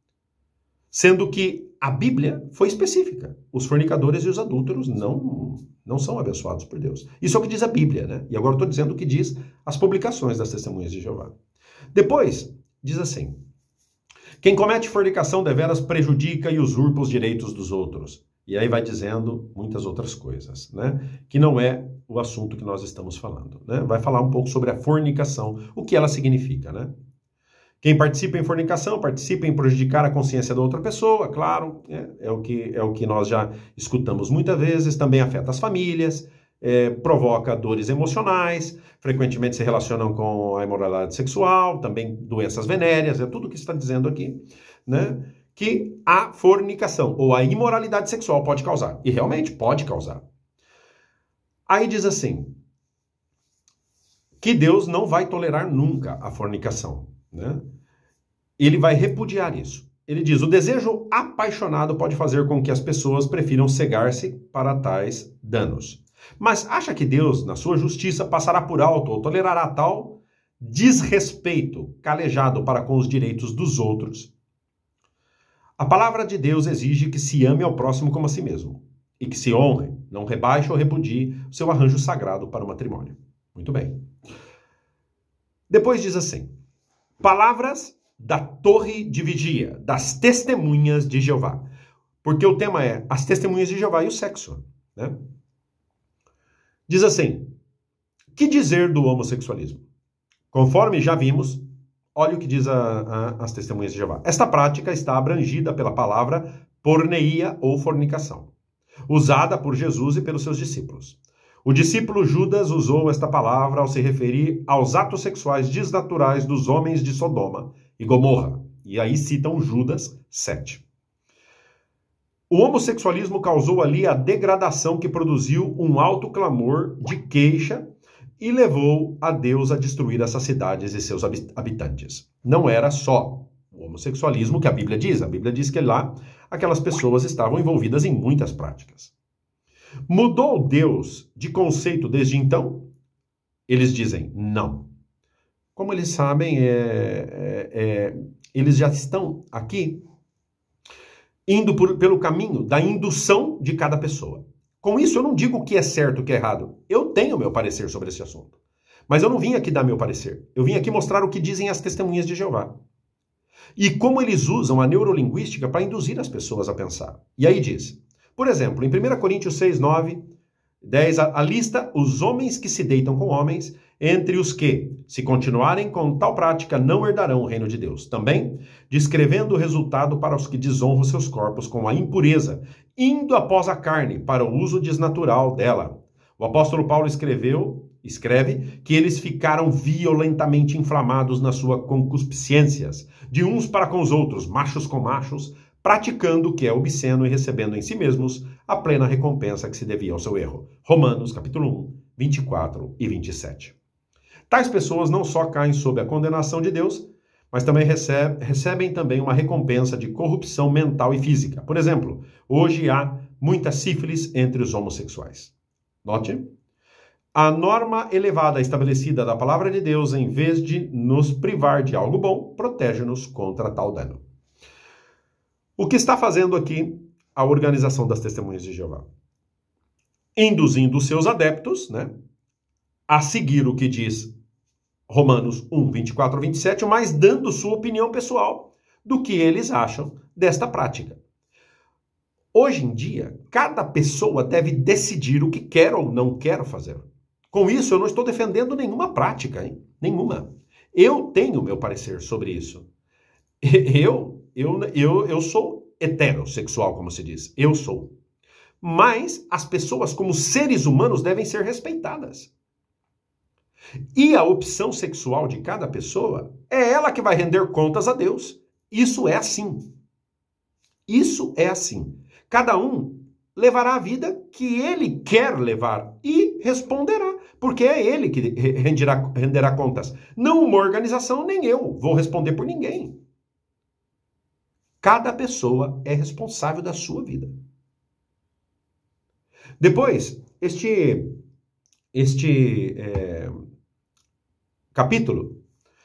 Speaker 1: Sendo que a Bíblia foi específica. Os fornicadores e os adúlteros não são abençoados por Deus. Isso é o que diz a Bíblia, né? E agora eu estou dizendo o que diz as publicações das Testemunhas de Jeová. Depois, diz assim, quem comete fornicação deveras prejudica e usurpa os direitos dos outros. E aí vai dizendo muitas outras coisas, né? Que não é o assunto que nós estamos falando, né? Vai falar um pouco sobre a fornicação, o que ela significa, né? Quem participa em fornicação, participa em prejudicar a consciência da outra pessoa, claro, é o que nós já escutamos muitas vezes, também afeta as famílias, provoca dores emocionais, frequentemente se relacionam com a imoralidade sexual, também doenças venéreas, é tudo o que está dizendo aqui, né? Que a fornicação ou a imoralidade sexual pode causar, e realmente pode causar. Aí diz assim, que Deus não vai tolerar nunca a fornicação, né? Ele vai repudiar isso. Ele diz, o desejo apaixonado pode fazer com que as pessoas prefiram cegar-se para tais danos. Mas acha que Deus, na sua justiça, passará por alto ou tolerará tal desrespeito calejado para com os direitos dos outros? A palavra de Deus exige que se ame ao próximo como a si mesmo e que se honre, não rebaixe ou repudie o seu arranjo sagrado para o matrimônio. Muito bem. Depois diz assim, palavras da torre de vigia, das testemunhas de Jeová. Porque o tema é as testemunhas de Jeová e o sexo, né? Diz assim, Que dizer do homossexualismo? Conforme já vimos, olha o que diz as testemunhas de Jeová. Esta prática está abrangida pela palavra porneia ou fornicação, usada por Jesus e pelos seus discípulos. O discípulo Judas usou esta palavra ao se referir aos atos sexuais desnaturais dos homens de Sodoma e Gomorra. E aí citam Judas 7. O homossexualismo causou ali a degradação que produziu um alto clamor de queixa e levou a Deus a destruir essas cidades e seus habitantes. Não era só o homossexualismo que a Bíblia diz. A Bíblia diz que lá aquelas pessoas estavam envolvidas em muitas práticas. Mudou Deus de conceito desde então? Eles dizem não. Como eles sabem, eles já estão aqui indo pelo caminho da indução de cada pessoa. Com isso, eu não digo o que é certo e o que é errado. Eu tenho meu parecer sobre esse assunto. Mas eu não vim aqui dar meu parecer. Eu vim aqui mostrar o que dizem as testemunhas de Jeová. E como eles usam a neurolinguística para induzir as pessoas a pensar. E aí diz, por exemplo, em 1 Coríntios 6, 9, 10, a lista os homens que se deitam com homens, entre os que, se continuarem com tal prática, não herdarão o reino de Deus. Também, descrevendo o resultado para os que desonram seus corpos com a impureza, indo após a carne, para o uso desnatural dela. O apóstolo Paulo escreve que eles ficaram violentamente inflamados nas suas concupiscências, de uns para com os outros, machos com machos, praticando o que é obsceno e recebendo em si mesmos a plena recompensa que se devia ao seu erro. Romanos, capítulo 1, 24 e 27. Tais pessoas não só caem sob a condenação de Deus, mas também recebem também uma recompensa de corrupção mental e física. Por exemplo, hoje há muita sífilis entre os homossexuais. Note, a norma elevada estabelecida da palavra de Deus, em vez de nos privar de algo bom, protege-nos contra tal dano. O que está fazendo aqui a organização das testemunhas de Jeová? Induzindo os seus adeptos, a seguir o que diz Romanos 1, 24 a 27, mas dando sua opinião pessoal do que eles acham desta prática. Hoje em dia, cada pessoa deve decidir o que quer ou não quer fazer. Com isso, eu não estou defendendo nenhuma prática, nenhuma. Eu tenho meu parecer sobre isso. Eu sou heterossexual, como se diz. Eu sou. Mas as pessoas, como seres humanos, devem ser respeitadas. E a opção sexual de cada pessoa é ela que vai render contas a Deus. Isso é assim. Isso é assim. Cada um levará a vida que ele quer levar e responderá, porque é ele que renderá contas. Não uma organização, nem eu vou responder por ninguém. Cada pessoa é responsável da sua vida. Depois, este capítulo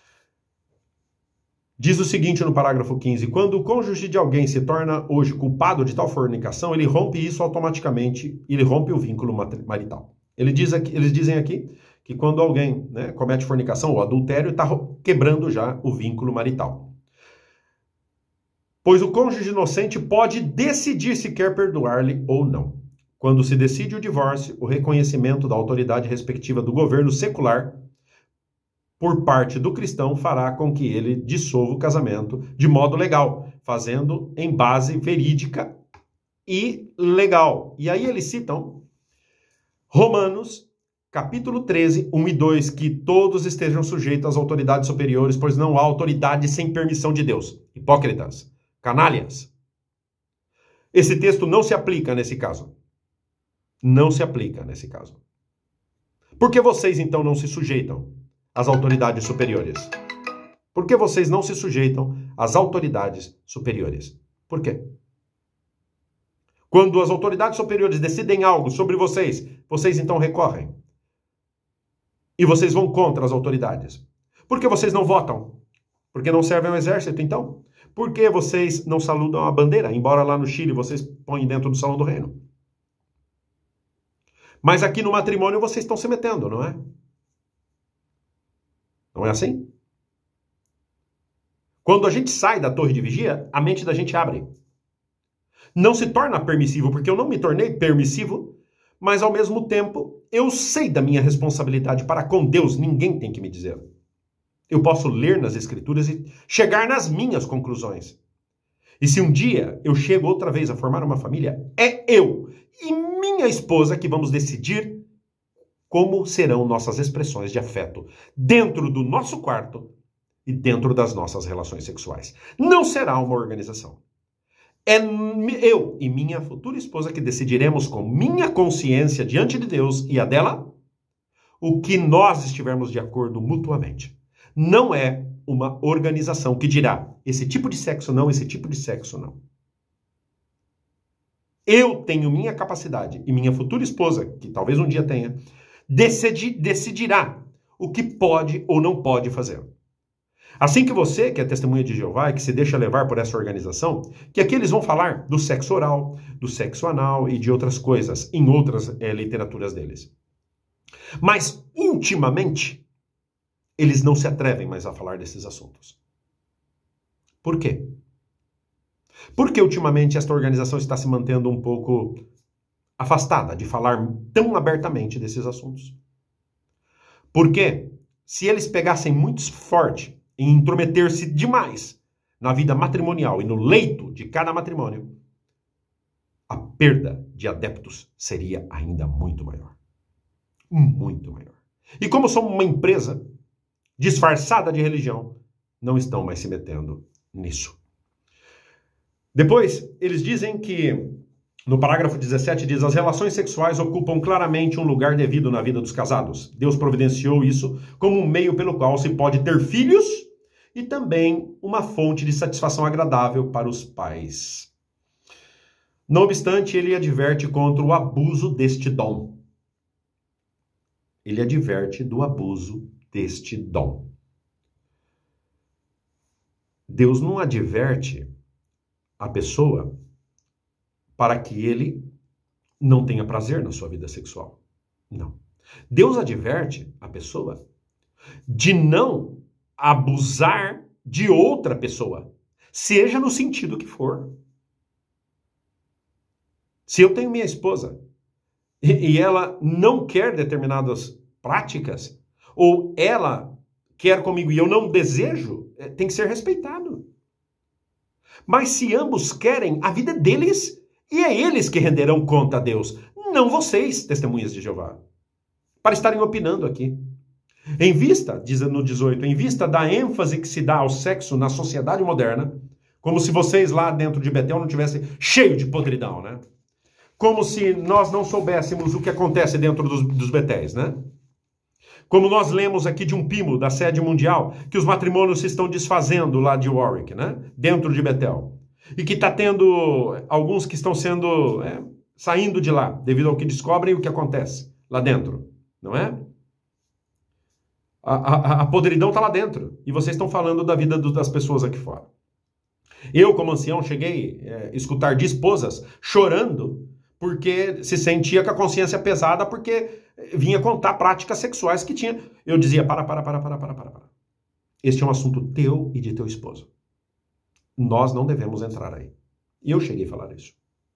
Speaker 1: diz o seguinte no parágrafo 15: quando o cônjuge de alguém se torna hoje culpado de tal fornicação, ele rompe isso automaticamente, ele rompe o vínculo marital. Eles dizem aqui que quando alguém comete fornicação ou adultério, está quebrando já o vínculo marital. Pois o cônjuge inocente pode decidir se quer perdoar-lhe ou não. Quando se decide o divórcio, o reconhecimento da autoridade respectiva do governo secular por parte do cristão fará com que ele dissolva o casamento de modo legal, fazendo em base verídica e legal. E aí eles citam Romanos, capítulo 13, 1 e 2, que todos estejam sujeitos às autoridades superiores, pois não há autoridade sem permissão de Deus. Hipócritas, canalhas. Esse texto não se aplica nesse caso. Não se aplica nesse caso. Por que vocês, então, não se sujeitam às autoridades superiores? Por que vocês não se sujeitam às autoridades superiores? Por quê? Quando as autoridades superiores decidem algo sobre vocês, vocês então recorrem. E vocês vão contra as autoridades. Por que vocês não votam? Porque não servem ao exército, então? Por que vocês não salutam a bandeira, embora lá no Chile vocês põem dentro do Salão do Reino? Mas aqui no matrimônio vocês estão se metendo, não é? Não é assim? Quando a gente sai da torre de vigia, a mente da gente abre. Não se torna permissivo, porque eu não me tornei permissivo mas ao mesmo tempo eu sei da minha responsabilidade para com Deus, ninguém tem que me dizer. Eu posso ler nas Escrituras e chegar nas minhas conclusões. E se um dia eu chego outra vez a formar uma família, é eu e minha esposa que vamos decidir como serão nossas expressões de afeto dentro do nosso quarto e dentro das nossas relações sexuais. Não será uma organização. É eu e minha futura esposa que decidiremos com minha consciência diante de Deus e a dela o que nós estivermos de acordo mutuamente. Não é uma organização que dirá esse tipo de sexo não, esse tipo de sexo não. Eu tenho minha capacidade e minha futura esposa, que talvez um dia tenha, decidirá o que pode ou não pode fazer. Assim que você, que é testemunha de Jeová e que se deixa levar por essa organização, que aqui eles vão falar do sexo oral, do sexo anal e de outras coisas, em outras literaturas deles. Mas, ultimamente, eles não se atrevem mais a falar desses assuntos. Por quê? Porque, ultimamente, esta organização está se mantendo um pouco afastada de falar tão abertamente desses assuntos. Porque, se eles pegassem muito forte em intrometer-se demais na vida matrimonial e no leito de cada matrimônio, a perda de adeptos seria ainda muito maior. Muito maior. E como somos uma empresa disfarçada de religião, não estão mais se metendo nisso. Depois, eles dizem que, no parágrafo 17, diz: as relações sexuais ocupam claramente um lugar devido na vida dos casados. Deus providenciou isso como um meio pelo qual se pode ter filhos e também uma fonte de satisfação agradável para os pais. Não obstante, ele adverte contra o abuso deste dom. Ele adverte do abuso deste dom. Deus não adverte a pessoa para que ele não tenha prazer na sua vida sexual. Não. Deus adverte a pessoa de não abusar de outra pessoa, seja no sentido que for. Se eu tenho minha esposa e ela não quer determinadas práticas, ou ela quer comigo e eu não desejo, tem que ser respeitado. Mas se ambos querem, a vida é deles e é eles que renderão conta a Deus, não vocês, testemunhas de Jeová, para estarem opinando aqui. Em vista, diz no 18, em vista da ênfase que se dá ao sexo na sociedade moderna, como se vocês lá dentro de Betel não tivessem cheio de podridão, né? Como se nós não soubéssemos o que acontece dentro dos Betéis, né? Como nós lemos aqui de um pimo da sede mundial, que os matrimônios se estão desfazendo lá de Warwick, né? Dentro de Betel. E que está tendo alguns que estão saindo de lá, devido ao que descobrem o que acontece lá dentro, não é? A podridão está lá dentro. E vocês estão falando da vida das pessoas aqui fora. Eu, como ancião, cheguei a escutar de esposas chorando porque se sentia com a consciência pesada porque vinha contar práticas sexuais que tinha. Eu dizia, para. Este é um assunto teu e de teu esposo. Nós não devemos entrar aí. E eu cheguei a falar isso.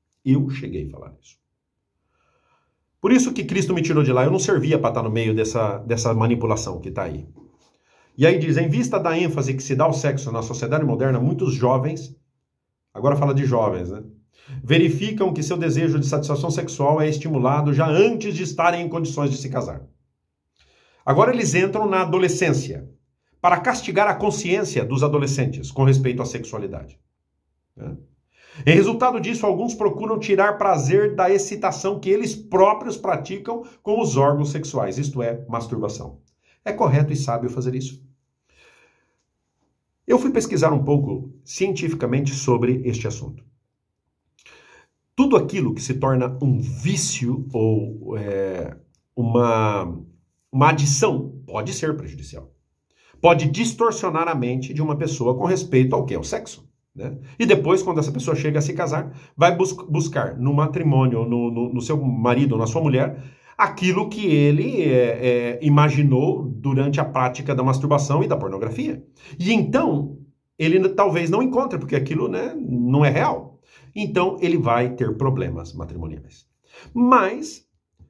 Speaker 1: Por isso que Cristo me tirou de lá. Eu não servia para estar no meio dessa manipulação que está aí. E aí diz, em vista da ênfase que se dá ao sexo na sociedade moderna, muitos jovens, agora fala de jovens, né? Verificam que seu desejo de satisfação sexual é estimulado já antes de estarem em condições de se casar. Agora eles entram na adolescência para castigar a consciência dos adolescentes com respeito à sexualidade. Né? Em resultado disso, alguns procuram tirar prazer da excitação que eles próprios praticam com os órgãos sexuais, isto é, masturbação. É correto e sábio fazer isso? Eu fui pesquisar um pouco cientificamente sobre este assunto. Tudo aquilo que se torna um vício ou uma adição pode ser prejudicial. Pode distorcionar a mente de uma pessoa com respeito ao que é o sexo. Né? E depois, quando essa pessoa chega a se casar, vai buscar no matrimônio, no seu marido ou na sua mulher, aquilo que ele imaginou durante a prática da masturbação e da pornografia. E então, ele talvez não encontre, porque aquilo, né, não é real. Então, ele vai ter problemas matrimoniais. Mas,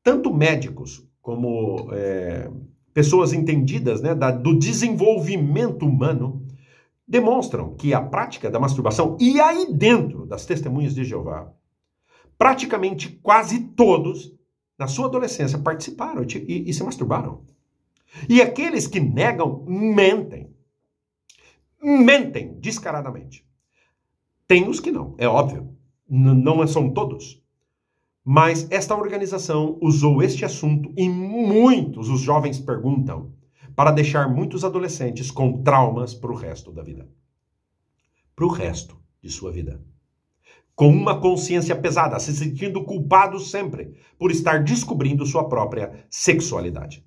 Speaker 1: tanto médicos como pessoas entendidas, né, do desenvolvimento humano, demonstram que a prática da masturbação, e aí dentro das testemunhas de Jeová, praticamente quase todos, na sua adolescência, participaram e se masturbaram. E aqueles que negam, mentem. Mentem descaradamente. Tem os que não, é óbvio. Não são todos. Mas esta organização usou este assunto e muitos, os jovens perguntam, para deixar muitos adolescentes com traumas para o resto da vida. Para o resto de sua vida. Com uma consciência pesada, se sentindo culpados sempre por estar descobrindo sua própria sexualidade.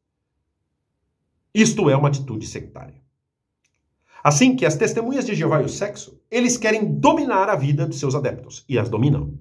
Speaker 1: Isto é uma atitude sectária. Assim que as testemunhas de Jeová e o sexo, eles querem dominar a vida dos seus adeptos, e as dominam.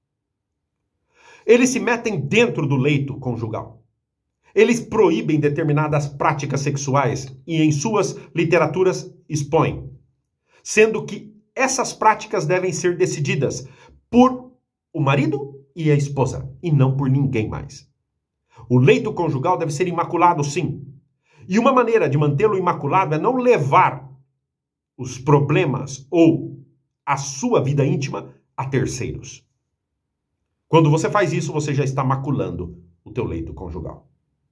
Speaker 1: Eles se metem dentro do leito conjugal. Eles proíbem determinadas práticas sexuais e em suas literaturas expõem, sendo que essas práticas devem ser decididas por o marido e a esposa, e não por ninguém mais. O leito conjugal deve ser imaculado, sim. E uma maneira de mantê-lo imaculado é não levar os problemas ou a sua vida íntima a terceiros. Quando você faz isso, você já está maculando o teu leito conjugal.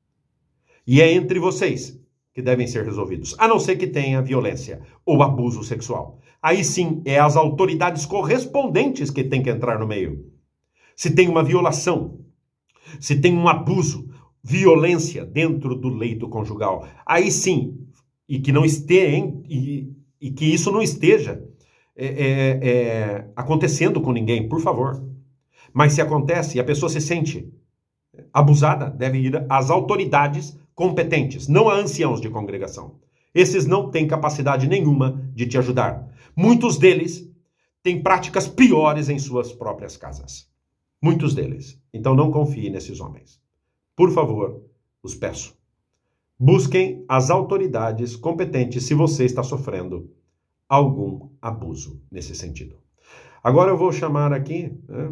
Speaker 1: E é entre vocês que devem ser resolvidos, a não ser que tenha violência ou abuso sexual. Aí sim, é as autoridades correspondentes que têm que entrar no meio. Se tem uma violação, se tem um abuso, violência dentro do leito conjugal, aí sim, e que não esteja, e que isso não esteja acontecendo com ninguém, por favor. Mas se acontece e a pessoa se sente abusada, deve ir às autoridades competentes, não a anciãos de congregação. Esses não têm capacidade nenhuma de te ajudar. Muitos deles têm práticas piores em suas próprias casas. Muitos deles. Então não confie nesses homens. Por favor, os peço. Busquem as autoridades competentes se você está sofrendo algum abuso nesse sentido. Agora eu vou chamar aqui, né,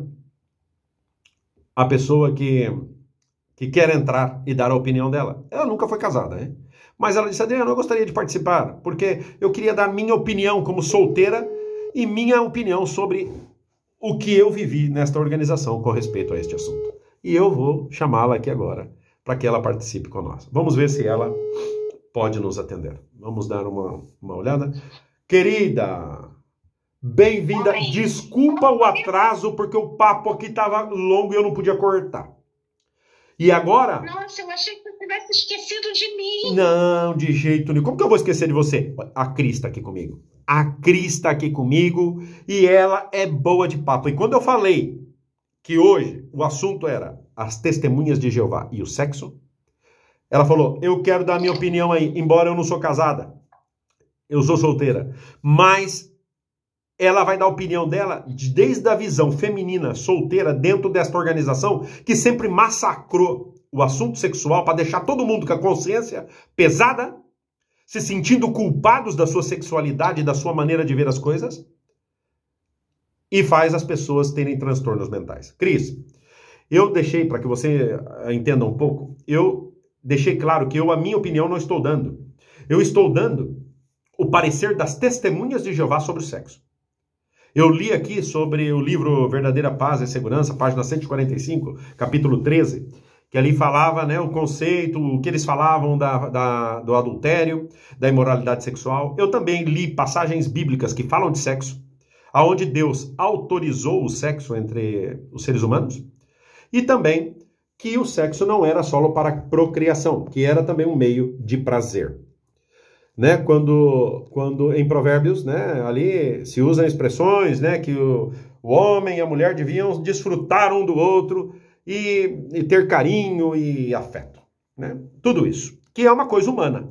Speaker 1: a pessoa que quer entrar e dar a opinião dela. Ela nunca foi casada, né? Mas ela disse: Adriano, eu gostaria de participar, porque eu queria dar minha opinião como solteira e minha opinião sobre o que eu vivi nesta organização com respeito a este assunto. E eu vou chamá-la aqui agora, para que ela participe conosco. Vamos ver se ela pode nos atender. Vamos dar uma olhada. Querida, bem-vinda. Desculpa o atraso, porque o papo aqui estava longo e eu não podia cortar. E agora...
Speaker 2: Nossa, eu achei que você tivesse esquecido de mim.
Speaker 1: Não, de jeito nenhum. Como que eu vou esquecer de você? A Cris está aqui comigo. A Cris está aqui comigo e ela é boa de papo. E quando eu falei que hoje o assunto era as testemunhas de Jeová e o sexo, ela falou: eu quero dar minha opinião aí, embora eu não sou casada. Eu sou solteira. Mas ela vai dar a opinião dela desde a visão feminina solteira dentro desta organização que sempre massacrou o assunto sexual para deixar todo mundo com a consciência pesada, se sentindo culpados da sua sexualidade e da sua maneira de ver as coisas, e faz as pessoas terem transtornos mentais. Cris, eu deixei, para que você entenda um pouco, eu deixei claro que a minha opinião não estou dando. Eu estou dando o parecer das testemunhas de Jeová sobre o sexo. Eu li aqui sobre o livro Verdadeira Paz e Segurança, página 145, capítulo 13, que ali falava, né, o conceito, o que eles falavam do adultério, da imoralidade sexual. Eu também li passagens bíblicas que falam de sexo, aonde Deus autorizou o sexo entre os seres humanos, e também que o sexo não era só para procriação, que era também um meio de prazer. Né? Quando em Provérbios, né, ali se usam expressões, né, que o homem e a mulher deviam desfrutar um do outro e ter carinho e afeto. Né? Tudo isso, que é uma coisa humana.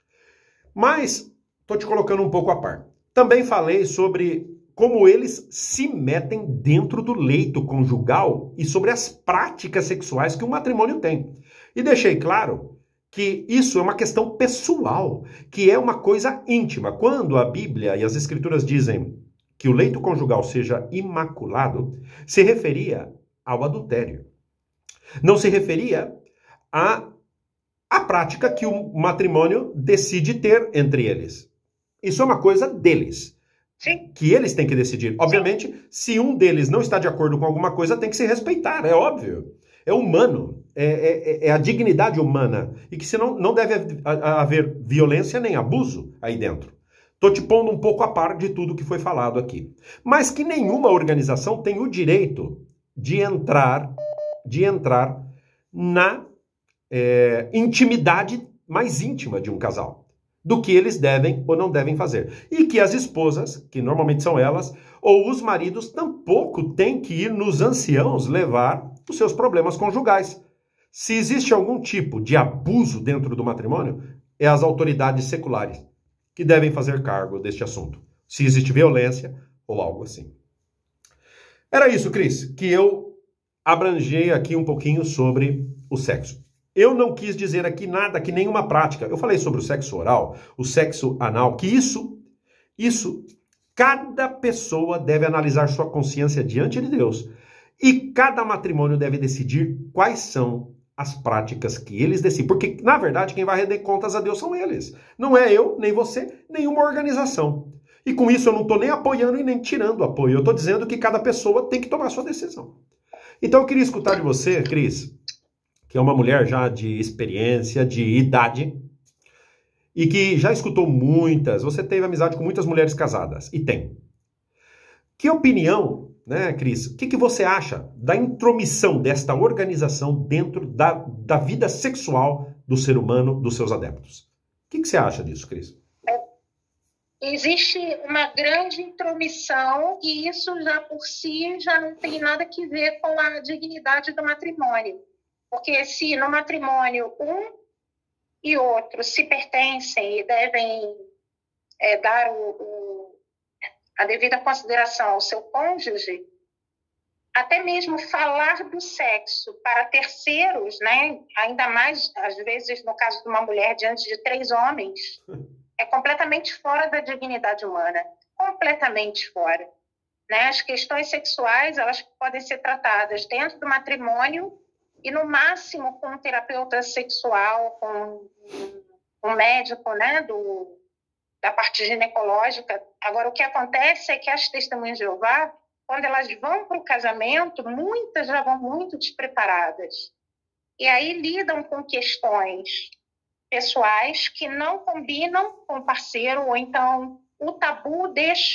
Speaker 1: Mas estou te colocando um pouco a par. Também falei sobre como eles se metem dentro do leito conjugal e sobre as práticas sexuais que o matrimônio tem. E deixei claro que isso é uma questão pessoal, que é uma coisa íntima. Quando a Bíblia e as Escrituras dizem que o leito conjugal seja imaculado, se referia ao adultério. Não se referia à prática que o matrimônio decide ter entre eles. Isso é uma coisa deles.
Speaker 2: Sim.
Speaker 1: Que eles têm que decidir. Obviamente, se um deles não está de acordo com alguma coisa, tem que se respeitar, é óbvio. É humano, é a dignidade humana. E que senão não deve haver violência nem abuso aí dentro. Estou te pondo um pouco a par de tudo que foi falado aqui. Mas que nenhuma organização tem o direito de entrar na intimidade mais íntima de um casal, do que eles devem ou não devem fazer. E que as esposas, que normalmente são elas, ou os maridos, tampouco têm que ir nos anciãos levar os seus problemas conjugais. Se existe algum tipo de abuso dentro do matrimônio, é as autoridades seculares que devem fazer cargo deste assunto. Se existe violência ou algo assim. Era isso, Cris, que eu abrangei aqui um pouquinho sobre o sexo. Eu não quis dizer aqui nada, que nenhuma prática. Eu falei sobre o sexo oral, o sexo anal, que isso, cada pessoa deve analisar sua consciência diante de Deus. E cada matrimônio deve decidir quais são as práticas que eles decidem. Porque, na verdade, quem vai render contas a Deus são eles. Não é eu, nem você, nenhuma organização. E com isso eu não estou nem apoiando e nem tirando apoio. Eu estou dizendo que cada pessoa tem que tomar sua decisão. Então eu queria escutar de você, Cris, que é uma mulher já de experiência, de idade, e que já escutou você teve amizade com muitas mulheres casadas, e tem. Que opinião, né, Cris, o que você acha da intromissão desta organização dentro da vida sexual do ser humano, dos seus adeptos? O que você acha disso, Cris?
Speaker 2: Existe uma grande intromissão e isso já por si já não tem nada que ver com a dignidade do matrimônio. Porque se no matrimônio um e outro se pertencem e devem dar a devida consideração ao seu cônjuge, até mesmo falar do sexo para terceiros, né, ainda mais, às vezes, no caso de uma mulher diante de 3 homens, é completamente fora da dignidade humana. Completamente fora. Né? As questões sexuais, elas podem ser tratadas dentro do matrimônio e, no máximo, com um terapeuta sexual, com um médico, né, da parte ginecológica. Agora, o que acontece é que as testemunhas de Jeová, quando elas vão para o casamento, muitas já vão muito despreparadas. E aí lidam com questões pessoais que não combinam com o parceiro, ou então o tabu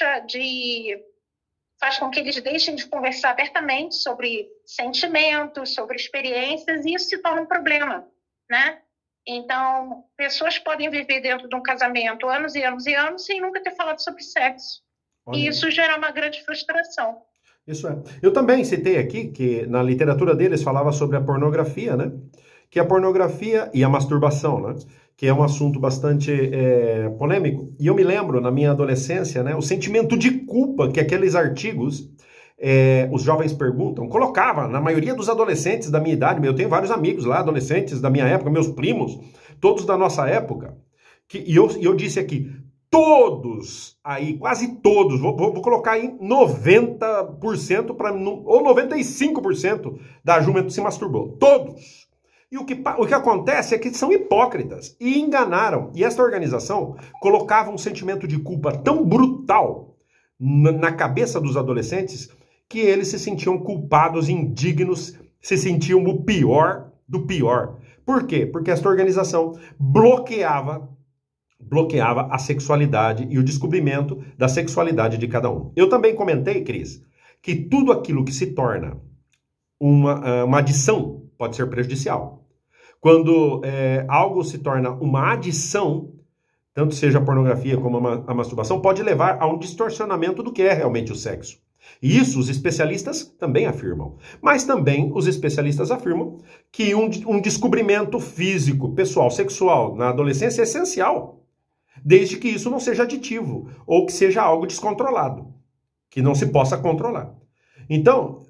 Speaker 2: faz com que eles deixem de conversar abertamente sobre sentimentos, sobre experiências, e isso se torna um problema, né? Então, pessoas podem viver dentro de um casamento anos e anos e anos sem nunca ter falado sobre sexo. Olha. E isso gera uma grande frustração.
Speaker 1: Isso é. Eu também citei aqui que na literatura deles falava sobre a pornografia, né? Que a pornografia e a masturbação, né? Que é um assunto bastante polêmico. E eu me lembro, na minha adolescência, né, o sentimento de culpa que aqueles artigos, os jovens perguntam, colocava na maioria dos adolescentes da minha idade. Eu tenho vários amigos lá, adolescentes da minha época, meus primos, todos da nossa época. E eu disse aqui, todos aí, quase todos, vou colocar aí 90% ou 95% da juventude se masturbou. Todos. E o que acontece é que são hipócritas e enganaram. E essa organização colocava um sentimento de culpa tão brutal na cabeça dos adolescentes que eles se sentiam culpados, indignos, se sentiam o pior do pior. Por quê? Porque essa organização bloqueava a sexualidade e o descobrimento da sexualidade de cada um. Eu também comentei, Cris, que tudo aquilo que se torna uma adição pode ser prejudicial. Quando algo se torna uma adição, tanto seja a pornografia como a masturbação, pode levar a um distorcionamento do que é realmente o sexo. E isso os especialistas também afirmam. Mas também os especialistas afirmam que um descobrimento físico, pessoal, sexual na adolescência é essencial, desde que isso não seja aditivo ou que seja algo descontrolado, que não se possa controlar. Então,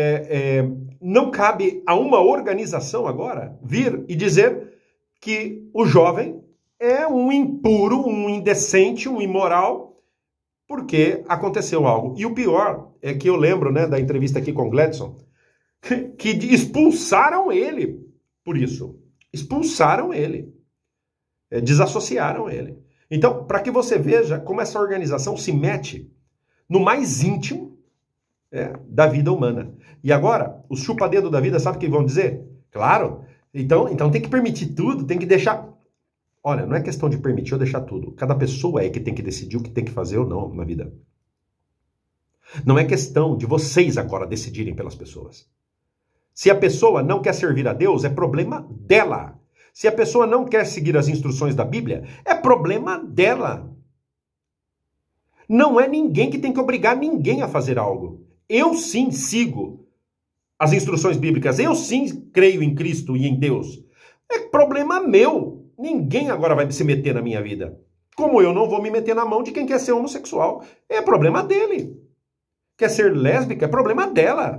Speaker 1: não cabe a uma organização agora vir e dizer que o jovem é um impuro, um indecente, um imoral, porque aconteceu algo. E o pior é que eu lembro, né, da entrevista aqui com o Gladson, que expulsaram ele por isso. Expulsaram ele. Desassociaram ele. Então, para que você veja como essa organização se mete no mais íntimo da vida humana. E agora, os chupa-dedo da vida, sabe o que vão dizer? Claro, então tem que permitir tudo, tem que deixar... Olha, não é questão de permitir ou deixar tudo. Cada pessoa é que tem que decidir o que tem que fazer ou não na vida. Não é questão de vocês agora decidirem pelas pessoas. Se a pessoa não quer servir a Deus, é problema dela. Se a pessoa não quer seguir as instruções da Bíblia, é problema dela. Não é ninguém que tem que obrigar ninguém a fazer algo. Eu sim sigo as instruções bíblicas. Eu sim creio em Cristo e em Deus. É problema meu. Ninguém agora vai se meter na minha vida. Como eu não vou me meter na mão de quem quer ser homossexual. É problema dele. Quer ser lésbica? É problema dela.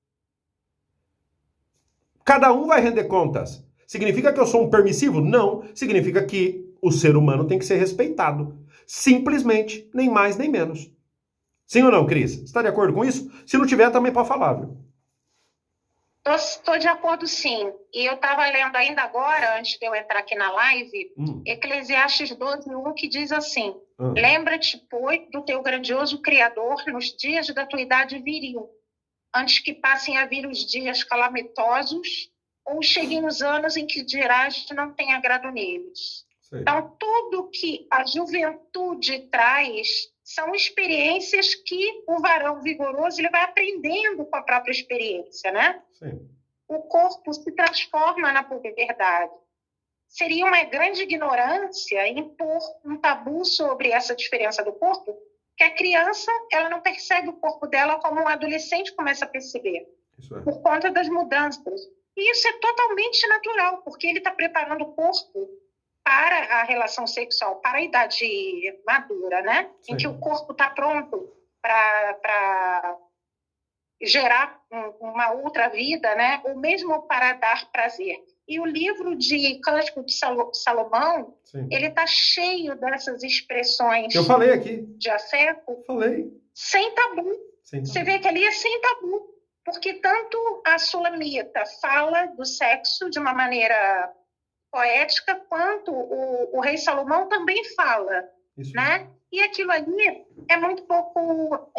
Speaker 1: Cada um vai render contas. Significa que eu sou um permissivo? Não. Significa que o ser humano tem que ser respeitado. Simplesmente, nem mais nem menos. Sim ou não, Cris? Você está de acordo com isso? Se não tiver, também pode falar, viu?
Speaker 2: Estou de acordo, sim. E eu estava lendo ainda agora, antes de eu entrar aqui na live, Eclesiastes 12:1, que diz assim: Lembra-te, pois, do teu grandioso Criador nos dias da tua idade viril, antes que passem a vir os dias calamitosos ou cheguem os anos em que dirás que não tem agrado neles. Sim. Então, tudo que a juventude traz são experiências que o varão vigoroso ele vai aprendendo com a própria experiência, né?
Speaker 1: Sim.
Speaker 2: O corpo se transforma na puberdade. Seria uma grande ignorância impor um tabu sobre essa diferença do corpo, que a criança ela não percebe o corpo dela como um adolescente começa a perceber, por conta das mudanças. E isso é totalmente natural, porque ele está preparando o corpo para a relação sexual, para a idade madura, né? Sim. Em que o corpo está pronto para gerar uma outra vida, né? Ou mesmo para dar prazer. E o livro de Cântico de Salomão, sim, ele está cheio dessas expressões.
Speaker 1: Eu falei aqui.
Speaker 2: De afeto.
Speaker 1: Falei.
Speaker 2: Sem tabu. Você vê que ali é sem tabu. Porque tanto a Sulamita fala do sexo de uma maneira poética, quanto o rei Salomão também fala. Isso. Né? E aquilo ali é muito pouco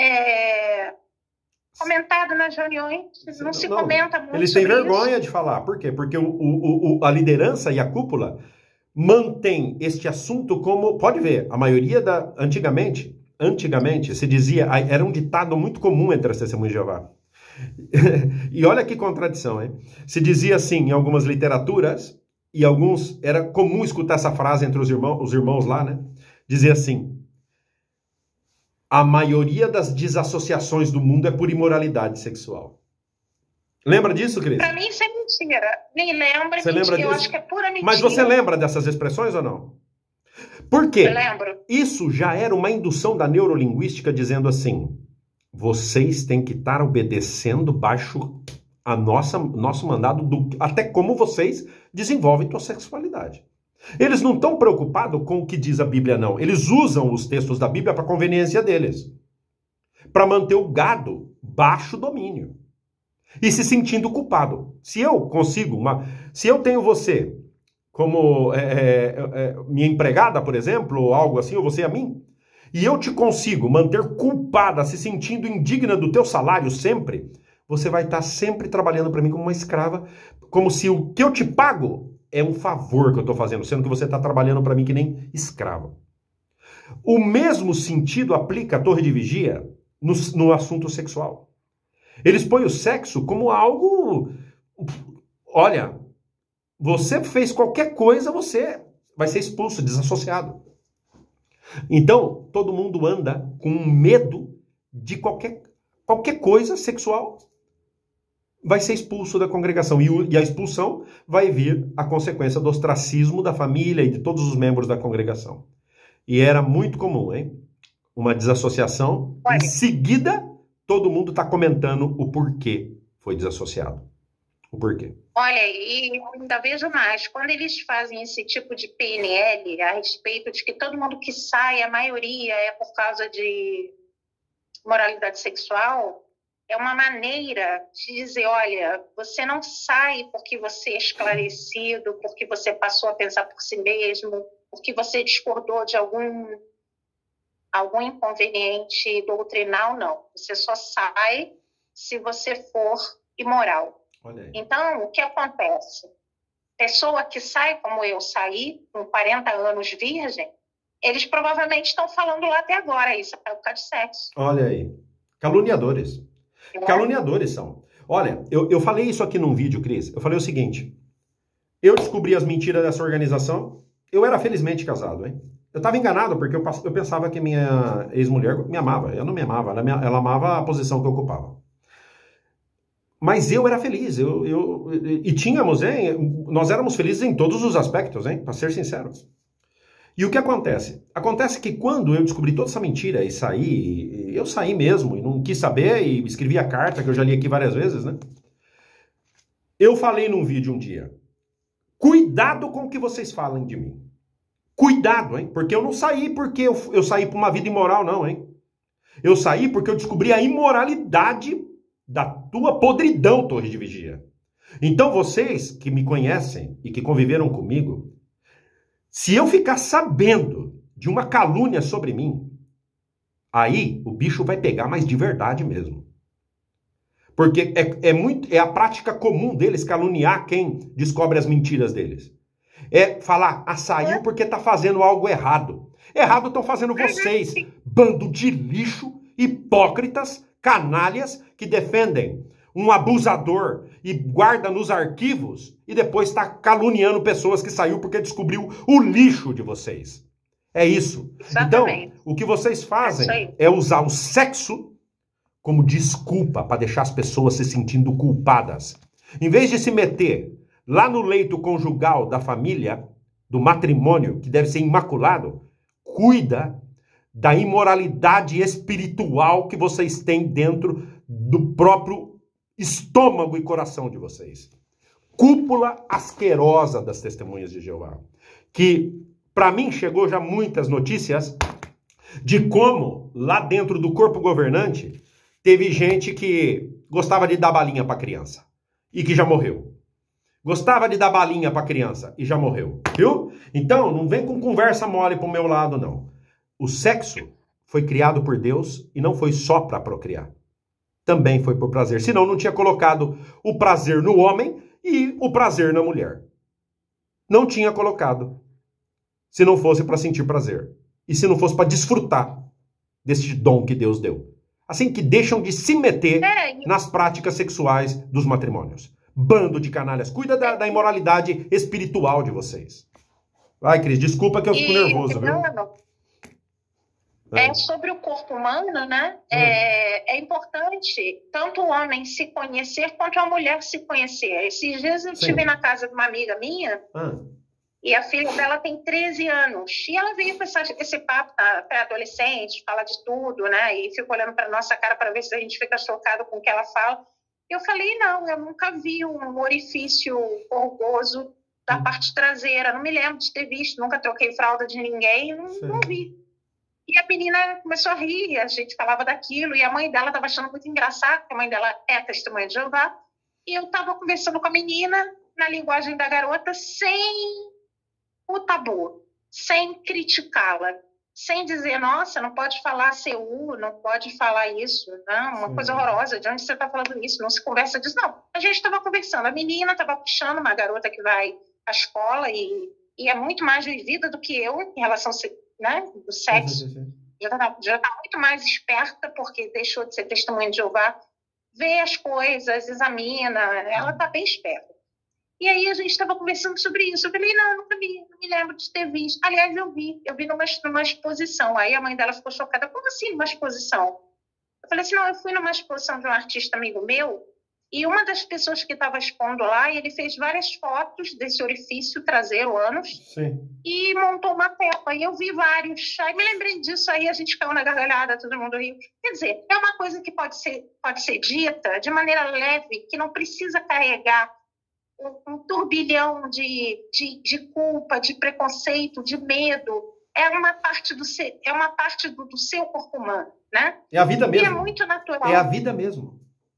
Speaker 2: comentado nas reuniões, não se comenta muito.
Speaker 1: Eles têm vergonha de falar. Por quê? Porque a liderança e a cúpula mantém este assunto como... Pode ver, a maioria Antigamente se dizia... Era um ditado muito comum entre as testemunhas de Jeová. E olha que contradição, hein? Se dizia assim em algumas literaturas, e alguns... Era comum escutar essa frase entre os irmãos lá, né? Dizia assim... A maioria das desassociações do mundo é por imoralidade sexual. Lembra disso, Cris?
Speaker 2: Para mim isso é mentira. Nem lembra.
Speaker 1: Você lembra disso?
Speaker 2: Eu acho que é pura mentira.
Speaker 1: Mas você lembra dessas expressões ou não? Por quê?
Speaker 2: Eu lembro.
Speaker 1: Isso já era uma indução da neurolinguística dizendo assim: vocês têm que estar obedecendo baixo a nosso mandado, até como vocês desenvolvem sua sexualidade. Eles não estão preocupados com o que diz a Bíblia, não. Eles usam os textos da Bíblia para conveniência deles. Para manter o gado baixo domínio. E se sentindo culpado. Se eu consigo, se eu tenho você como minha empregada, por exemplo, ou algo assim, ou você a mim, e eu te consigo manter culpada, se sentindo indigna do teu salário sempre, você vai estar sempre trabalhando para mim como uma escrava, como se o que eu te pago é um favor que eu estou fazendo, sendo que você está trabalhando para mim que nem escravo. O mesmo sentido aplica a torre de vigia no assunto sexual. Eles põem o sexo como algo... Olha, você fez qualquer coisa, você vai ser expulso, desassociado. Então, todo mundo anda com medo de qualquer coisa sexual. Vai ser expulso da congregação. E a expulsão vai vir a consequência do ostracismo da família e de todos os membros da congregação. E era muito comum, hein? Uma desassociação.
Speaker 2: Olha.
Speaker 1: Em seguida, todo mundo está comentando o porquê foi desassociado. O porquê.
Speaker 2: Olha, e eu ainda vejo mais. Quando eles fazem esse tipo de PNL a respeito de que todo mundo que sai, a maioria é por causa de moralidade sexual... é uma maneira de dizer, olha, você não sai porque você é esclarecido, porque você passou a pensar por si mesmo, porque você discordou de algum inconveniente doutrinal, não. Você só sai se você for imoral. Então, o que acontece? Pessoa que sai como eu saí, com 40 anos virgem, eles provavelmente estão falando lá até agora, isso é por causa de sexo.
Speaker 1: Olha aí. Caluniadores. Caluniadores são. Olha, eu falei isso aqui num vídeo, Cris. Eu falei o seguinte. Eu descobri as mentiras dessa organização. Eu era felizmente casado, hein? Eu estava enganado porque eu pensava que minha ex-mulher me amava. Eu não me amava. Ela amava a posição que eu ocupava. Mas eu era feliz. E tínhamos, hein? Nós éramos felizes em todos os aspectos, hein? Para ser sincero. E o que acontece? Acontece que quando eu descobri toda essa mentira e saí, eu saí mesmo e não quis saber e escrevi a carta que eu já li aqui várias vezes, né? Eu falei num vídeo um dia, cuidado com o que vocês falam de mim. Cuidado, hein? Porque eu não saí porque eu saí para uma vida imoral, não, hein? Eu saí porque eu descobri a imoralidade da tua podridão, Torre de Vigia. Então vocês que me conhecem e que conviveram comigo, se eu ficar sabendo de uma calúnia sobre mim, aí o bicho vai pegar, mas de verdade mesmo. Porque é a prática comum deles caluniar quem descobre as mentiras deles. É falar, saiu porque tá fazendo algo errado. Errado estão fazendo vocês, bando de lixo, hipócritas, canalhas que defendem um abusador e guarda nos arquivos e depois está caluniando pessoas que saiu porque descobriu o lixo de vocês. É isso. Exatamente. Então, o que vocês fazem é usar o sexo como desculpa para deixar as pessoas se sentindo culpadas. Em vez de se meter lá no leito conjugal da família, do matrimônio, que deve ser imaculado, cuida da imoralidade espiritual que vocês têm dentro do próprio estômago e coração de vocês. Cúpula asquerosa das Testemunhas de Jeová. Que, para mim, chegou já muitas notícias de como, lá dentro do corpo governante, teve gente que gostava de dar balinha para criança e que já morreu. Gostava de dar balinha para criança e já morreu. Viu? Então, não vem com conversa mole pro meu lado, não. O sexo foi criado por Deus e não foi só para procriar. Também foi por prazer. Senão não tinha colocado o prazer no homem e o prazer na mulher. Não tinha colocado. Se não fosse para sentir prazer. E se não fosse para desfrutar deste dom que Deus deu. Assim que deixam de se meter nas práticas sexuais dos matrimônios. Bando de canalhas. Cuida da imoralidade espiritual de vocês. Ai, Cris, desculpa que eu fico nervoso, viu?
Speaker 2: É sobre o corpo humano, né? É importante tanto o homem se conhecer quanto a mulher se conhecer. Esses dias eu estive na casa de uma amiga minha e a filha dela tem 13 anos. E ela veio com esse papo pré-adolescente, fala de tudo, né? E fica olhando para nossa cara para ver se a gente fica chocado com o que ela fala. Eu falei, não, eu nunca vi um orifício orgoso da parte traseira. Não me lembro de ter visto, nunca troquei fralda de ninguém, não vi. E a menina começou a rir, a gente falava daquilo, e a mãe dela estava achando muito engraçado, porque a mãe dela é testemunha de Jeová, e eu estava conversando com a menina, na linguagem da garota, sem o tabu, sem criticá-la, sem dizer, nossa, não pode falar CU, não pode falar isso, não, uma coisa horrorosa, de onde você está falando isso, não se conversa disso, não. A gente estava conversando, a menina estava puxando uma garota que vai à escola e é muito mais vivida do que eu em relação do sexo. Já está muito mais esperta, porque deixou de ser testemunha de Jeová, vê as coisas, examina, ela está bem esperta. E aí a gente estava conversando sobre isso. Eu falei, não, nunca vi, não me lembro de ter visto. Aliás, eu vi numa exposição. Aí a mãe dela ficou chocada. Como assim, numa exposição? Eu falei assim, não, eu fui numa exposição de um artista amigo meu, e uma das pessoas que estava expondo lá, ele fez várias fotos desse orifício traseiro, ânus, e montou uma tela. E eu vi vários. Aí me lembrei disso, aí a gente caiu na gargalhada, todo mundo riu. Quer dizer, é uma coisa que pode ser dita de maneira leve, que não precisa carregar um turbilhão de culpa, de preconceito, de medo. É uma parte do seu corpo humano, né?
Speaker 1: É a vida mesmo.
Speaker 2: E é muito natural.
Speaker 1: É a vida mesmo.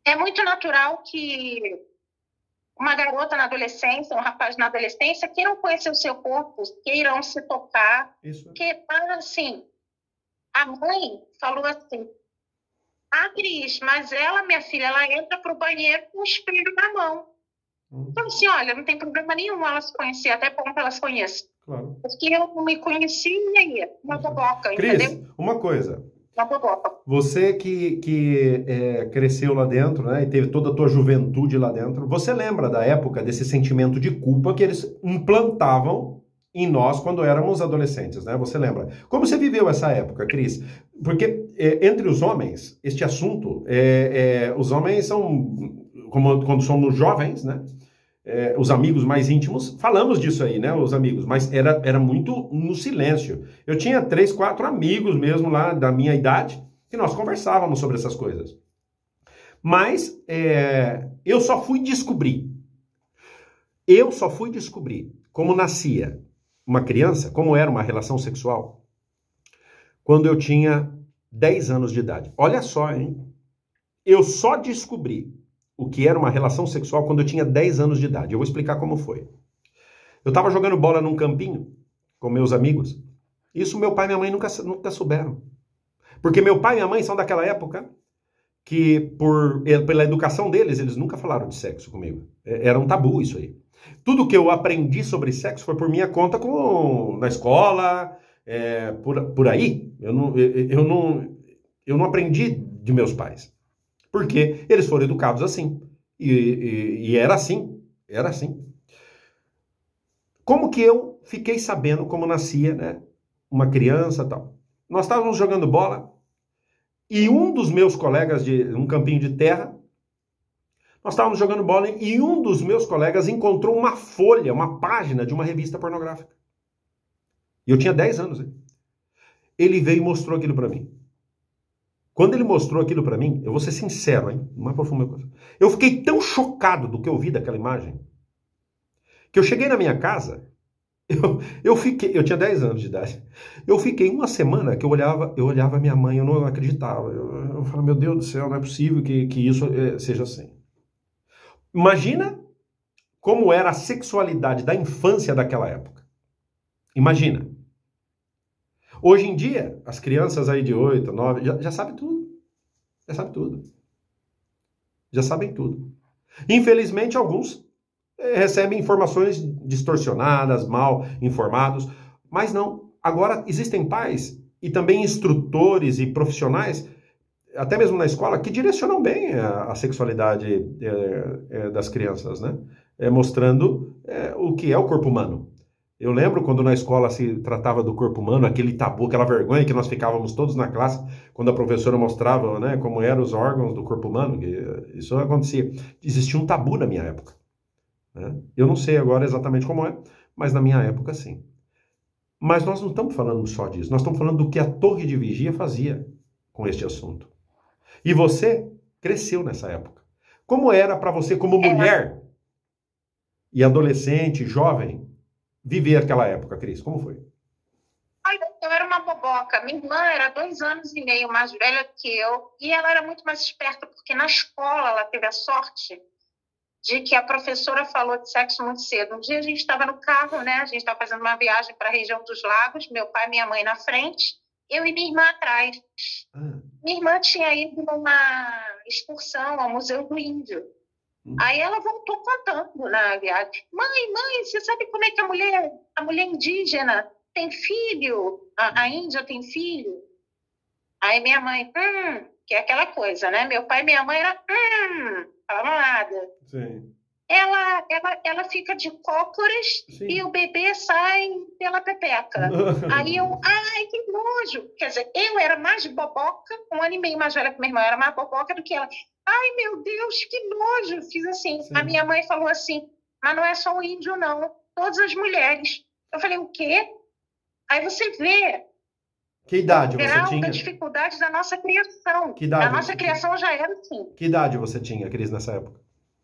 Speaker 2: É muito natural que uma garota na adolescência, um rapaz na adolescência, queiram conhecer o seu corpo, queiram se tocar.
Speaker 1: Isso.
Speaker 2: Porque, assim, a mãe falou assim, Cris, mas ela, minha filha, ela entra pro banheiro com o espelho na mão. Então, assim, olha, não tem problema nenhum ela se conhecer, até bom que ela se conheça.
Speaker 1: Claro.
Speaker 2: Porque eu não me conheci e aí, uma boboca,
Speaker 1: Cris,
Speaker 2: entendeu?
Speaker 1: uma coisa.
Speaker 2: Uma boboca.
Speaker 1: Você que cresceu lá dentro, né, e teve toda a tua juventude lá dentro, você lembra da época desse sentimento de culpa que eles implantavam em nós quando éramos adolescentes, né? Você lembra? Como você viveu essa época, Cris? Porque entre os homens, este assunto, os homens são, como quando somos jovens, né? Os amigos mais íntimos, falamos disso aí, né, os amigos, mas era muito no silêncio. Eu tinha 3, 4 amigos mesmo lá da minha idade, que nós conversávamos sobre essas coisas. Mas eu só fui descobrir como nascia uma criança, como era uma relação sexual, quando eu tinha 10 anos de idade. Olha só, hein? Eu só descobri o que era uma relação sexual quando eu tinha 10 anos de idade. Eu vou explicar como foi. Eu estava jogando bola num campinho com meus amigos. Isso meu pai e minha mãe nunca souberam. Porque meu pai e minha mãe são daquela época que, pela educação deles, eles nunca falaram de sexo comigo. Era um tabu isso aí. Tudo que eu aprendi sobre sexo foi por minha conta na escola, por aí. Eu não aprendi de meus pais. Porque eles foram educados assim. E era assim. Era assim. Como que eu fiquei sabendo como nascia, né, uma criança e tal? Nós estávamos jogando bola e um dos meus colegas de um campinho de terra, nós estávamos jogando bola e um dos meus colegas encontrou uma folha, uma página de uma revista pornográfica. E eu tinha 10 anos. Hein? Ele veio e mostrou aquilo para mim. Quando ele mostrou aquilo para mim, eu vou ser sincero, hein? Não é profundo meu coração. Eu fiquei tão chocado do que eu vi daquela imagem, que eu cheguei na minha casa, eu tinha 10 anos de idade, eu fiquei uma semana que eu olhava a minha mãe, eu não acreditava. Eu falei, meu Deus do céu, não é possível que isso seja assim. Imagina como era a sexualidade da infância daquela época. Imagina. Hoje em dia, as crianças aí de 8, 9, já sabem tudo. Já sabem tudo. Já sabem tudo. Infelizmente, alguns recebem informações distorcionadas, mal informados, mas não. Agora, existem pais e também instrutores e profissionais, até mesmo na escola, que direcionam bem a sexualidade das crianças, né? Mostrando o que é o corpo humano. Eu lembro quando na escola se tratava do corpo humano, aquele tabu, aquela vergonha que nós ficávamos todos na classe, quando a professora mostrava, né, como eram os órgãos do corpo humano, que isso acontecia. Existia um tabu na minha época. Né? Eu não sei agora exatamente como é, mas na minha época sim. Mas nós não estamos falando só disso, nós estamos falando do que a Torre de Vigia fazia com este assunto. E você cresceu nessa época. Como era para você, como mulher e adolescente, jovem, viver aquela época, Cris? Como foi?
Speaker 2: Eu era uma boboca. Minha irmã era 2 anos e meio mais velha que eu e ela era muito mais esperta, porque na escola ela teve a sorte de que a professora falou de sexo muito cedo. Um dia a gente estava no carro, né? A gente estava fazendo uma viagem para a região dos lagos, meu pai e minha mãe na frente, eu e minha irmã atrás. Minha irmã tinha ido numa excursão ao Museu do Índio. Aí ela voltou contando na viagem. Mãe, você sabe como é que a mulher indígena tem filho? A Índia tem filho? Aí minha mãe, que é aquela coisa, né? Meu pai e minha mãe era, falava nada.
Speaker 1: Sim.
Speaker 2: Ela fica de cócoras. Sim. E o bebê sai pela pepeca. Aí eu, ai, que nojo. Quer dizer, eu era mais boboca, 1 ano e meio mais velha que minha irmã, era mais boboca do que ela. Ai, meu Deus, que nojo. Fiz assim. Sim. A minha mãe falou assim, mas não é só o índio, não. Todas as mulheres. Eu falei, o quê? Aí você vê.
Speaker 1: Que idade você
Speaker 2: tinha?
Speaker 1: tinha?
Speaker 2: A dificuldade da nossa criação.
Speaker 1: Que idade
Speaker 2: a nossa criação já era assim.
Speaker 1: Que idade você tinha, Cris, nessa época?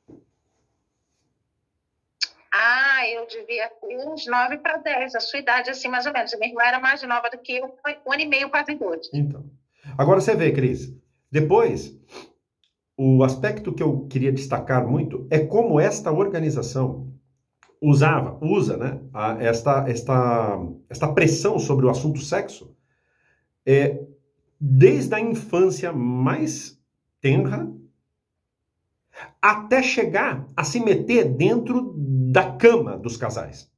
Speaker 2: Eu devia ter uns 9 para 10, a sua idade, assim, mais ou menos. A minha irmã era mais nova do que eu, 1 ano e meio, quase 2.
Speaker 1: Então. Agora você vê, Cris, depois, o aspecto que eu queria destacar muito é como esta organização usa, né, esta pressão sobre o assunto sexo desde a infância mais tenra até chegar a se meter dentro da cama dos casais.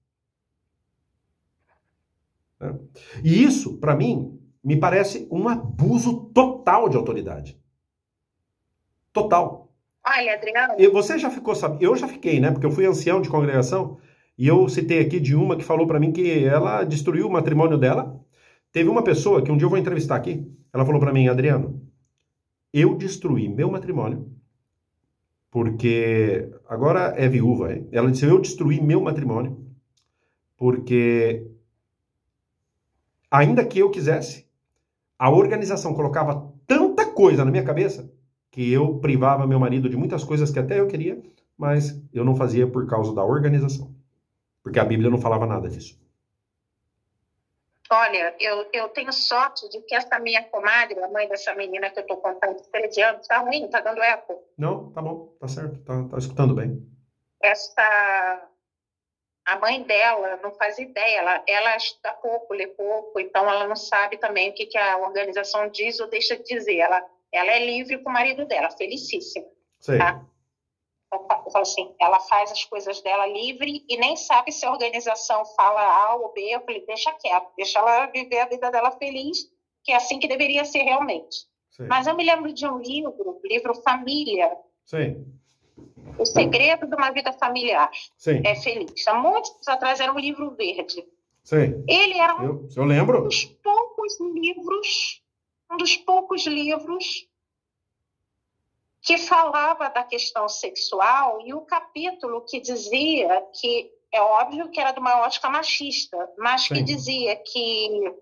Speaker 1: E isso, para mim, me parece um abuso total de autoridade. Total.
Speaker 2: Olha, Adriano...
Speaker 1: Você já ficou sabendo? Eu já fiquei, né? Porque eu fui ancião de congregação e eu citei aqui de uma que falou para mim que ela destruiu o matrimônio dela. Teve uma pessoa que um dia eu vou entrevistar aqui, ela falou para mim, Adriano, eu destruí meu matrimônio porque... Agora é viúva, hein? Ela disse, eu destruí meu matrimônio porque... Ainda que eu quisesse, a organização colocava tanta coisa na minha cabeça que eu privava meu marido de muitas coisas que até eu queria, mas eu não fazia por causa da organização. Porque a Bíblia não falava nada disso.
Speaker 2: Olha, eu tenho sorte de que essa minha comadre, a mãe dessa menina que eu estou contando de 13 anos, tá ruim, tá dando eco.
Speaker 1: Não, tá bom, tá certo, tá escutando bem.
Speaker 2: A mãe dela não faz ideia, ela estuda pouco, lê pouco, então ela não sabe também o que a organização diz ou deixa de dizer. Ela é livre com o marido dela, felicíssima.
Speaker 1: Sei.
Speaker 2: Tá? Eu falo assim, ela faz as coisas dela livre e nem sabe se a organização fala A ou B. Eu falei, deixa quieto, deixa ela viver a vida dela feliz, que é assim que deveria ser realmente. Sei. Mas eu me lembro de um livro Família.
Speaker 1: Sei.
Speaker 2: O Segredo de uma Vida Familiar.
Speaker 1: Sim.
Speaker 2: É feliz. Há muitos anos atrás era um livro verde.
Speaker 1: Sim.
Speaker 2: Ele era
Speaker 1: eu lembro.
Speaker 2: um dos poucos livros que falava da questão sexual e o capítulo que dizia que, é óbvio que era de uma ótica machista, mas Sim. que dizia que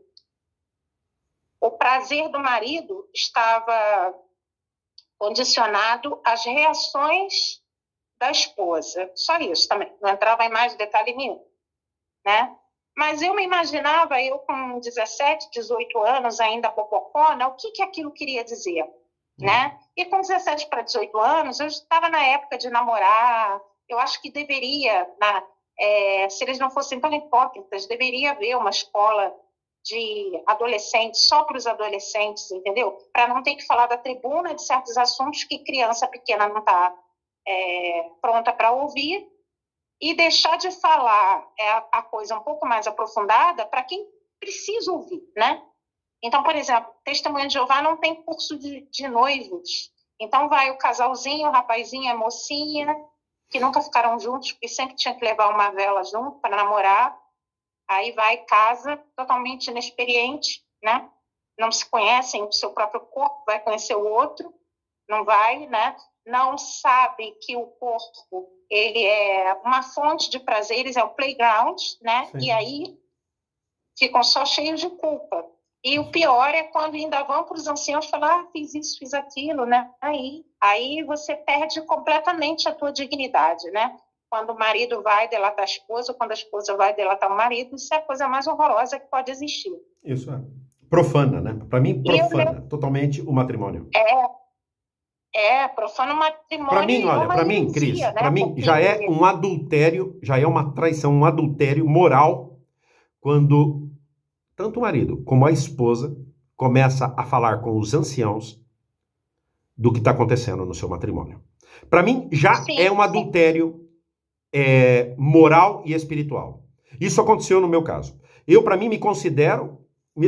Speaker 2: o prazer do marido estava condicionado às reações da esposa. Só isso também. Não entrava em mais detalhe nenhum. Né? Mas eu me imaginava, eu com 17, 18 anos, ainda popocona, o que aquilo queria dizer. Né? E com 17 para 18 anos, eu estava na época de namorar. Eu acho que deveria, se eles não fossem tão hipócritas, deveria haver uma escola de adolescentes, só para os adolescentes, entendeu? Para não ter que falar da tribuna de certos assuntos que criança pequena não está pronta para ouvir, e deixar de falar a coisa um pouco mais aprofundada para quem precisa ouvir, né? Então, por exemplo, Testemunha de Jeová não tem curso de noivos. Então vai o casalzinho, o rapazinho, a mocinha, que nunca ficaram juntos, porque sempre tinha que levar uma vela junto para namorar. Aí vai, casa, totalmente inexperiente, né? Não se conhecem o seu próprio corpo, vai conhecer o outro, não vai, né? Não sabe que o corpo, ele é uma fonte de prazeres, é o playground, né? Sim. E aí ficam só cheios de culpa. E o pior é quando ainda vão para os anciãos falar, fiz isso, fiz aquilo, né? Aí você perde completamente a tua dignidade, né? Quando o marido vai delatar a esposa, quando a esposa vai delatar o marido, isso é a coisa mais horrorosa que pode existir.
Speaker 1: Isso é. Profana, né? Para mim, profana totalmente o matrimônio.
Speaker 2: Profana o matrimônio.
Speaker 1: Para mim, olha, para mim, Cris, né? Para mim já é um adultério, já é uma traição, um adultério moral, quando tanto o marido como a esposa começa a falar com os anciãos do que está acontecendo no seu matrimônio. Para mim, já é um adultério moral e espiritual. Isso aconteceu no meu caso. Eu, para mim, me considero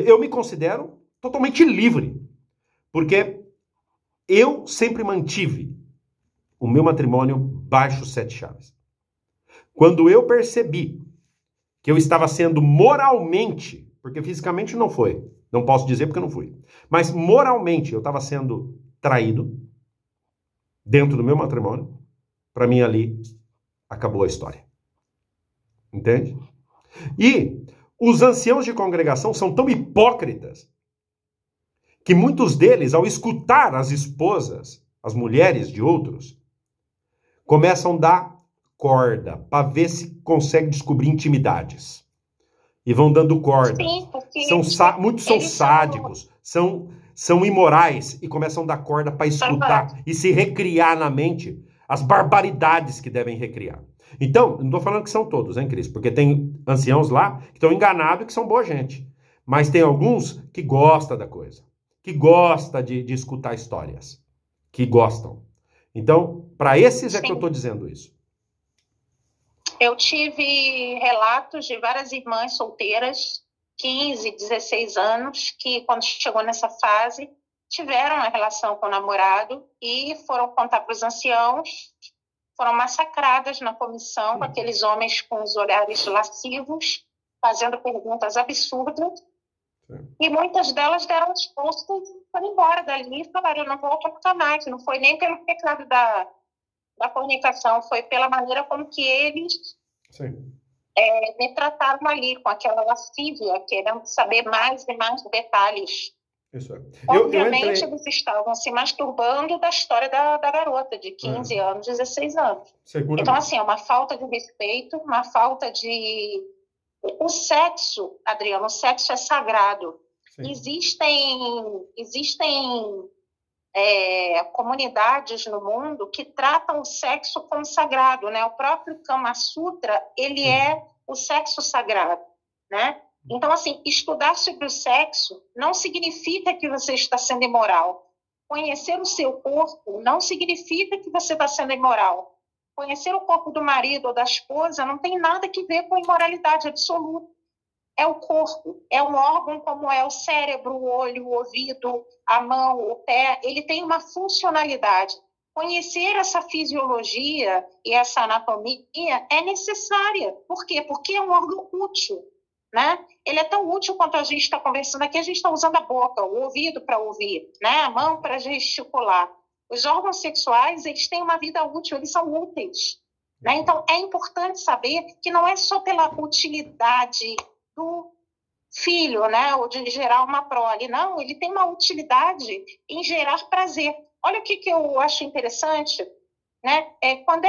Speaker 1: totalmente livre, porque eu sempre mantive o meu matrimônio baixo 7 chaves. Quando eu percebi que eu estava sendo moralmente, porque fisicamente não foi, não posso dizer porque eu não fui, mas moralmente eu estava sendo traído dentro do meu matrimônio, para mim ali acabou a história. Entende? E os anciãos de congregação são tão hipócritas que muitos deles, ao escutar as esposas, as mulheres de outros, começam a dar corda para ver se consegue descobrir intimidades. E vão dando corda.
Speaker 2: Sim, porque
Speaker 1: muitos são sádicos, são são imorais e começam a dar corda para escutar e se recriar na mente as barbaridades que devem recriar. Então, não estou falando que são todos, hein, Cris? Porque tem anciãos lá que estão enganados e que são boa gente. Mas tem alguns que gostam da coisa, que gostam de escutar histórias, que gostam. Então, para esses é que eu estou dizendo isso.
Speaker 2: Eu tive relatos de várias irmãs solteiras, 15, 16 anos, que quando chegou nessa fase, tiveram uma relação com o namorado e foram contar para os anciãos, foram massacradas na comissão com aqueles homens com os olhares lascivos, fazendo perguntas absurdas. E muitas delas deram as costas e foram embora dali e falaram, eu não volto nunca mais. Não foi nem pelo pecado da fornicação, foi pela maneira como que eles me trataram ali, com aquela lascívia, querendo saber mais e mais detalhes.
Speaker 1: Isso é.
Speaker 2: Obviamente, eles estavam se masturbando da história da garota, de 15 anos, 16 anos. Então, assim, é uma falta de respeito, uma falta de... O sexo, Adriano, o sexo é sagrado. Existem comunidades no mundo que tratam o sexo como sagrado, né? O próprio Kama Sutra, ele é o sexo sagrado, né? Então, assim, estudar sobre o sexo não significa que você está sendo imoral. Conhecer o seu corpo não significa que você está sendo imoral. Conhecer o corpo do marido ou da esposa não tem nada que ver com imoralidade absoluta. É o corpo, é um órgão como é o cérebro, o olho, o ouvido, a mão, o pé. Ele tem uma funcionalidade. Conhecer essa fisiologia e essa anatomia é necessária. Por quê? Porque é um órgão útil, né? Ele é tão útil quanto a gente está conversando aqui, a gente está usando a boca, o ouvido para ouvir, né? A mão para gesticular. Os órgãos sexuais, eles têm uma vida útil, eles são úteis, né? Então, é importante saber que não é só pela utilidade do filho, né? Ou de gerar uma prole. Não, ele tem uma utilidade em gerar prazer. Olha o que eu acho interessante, né? Quando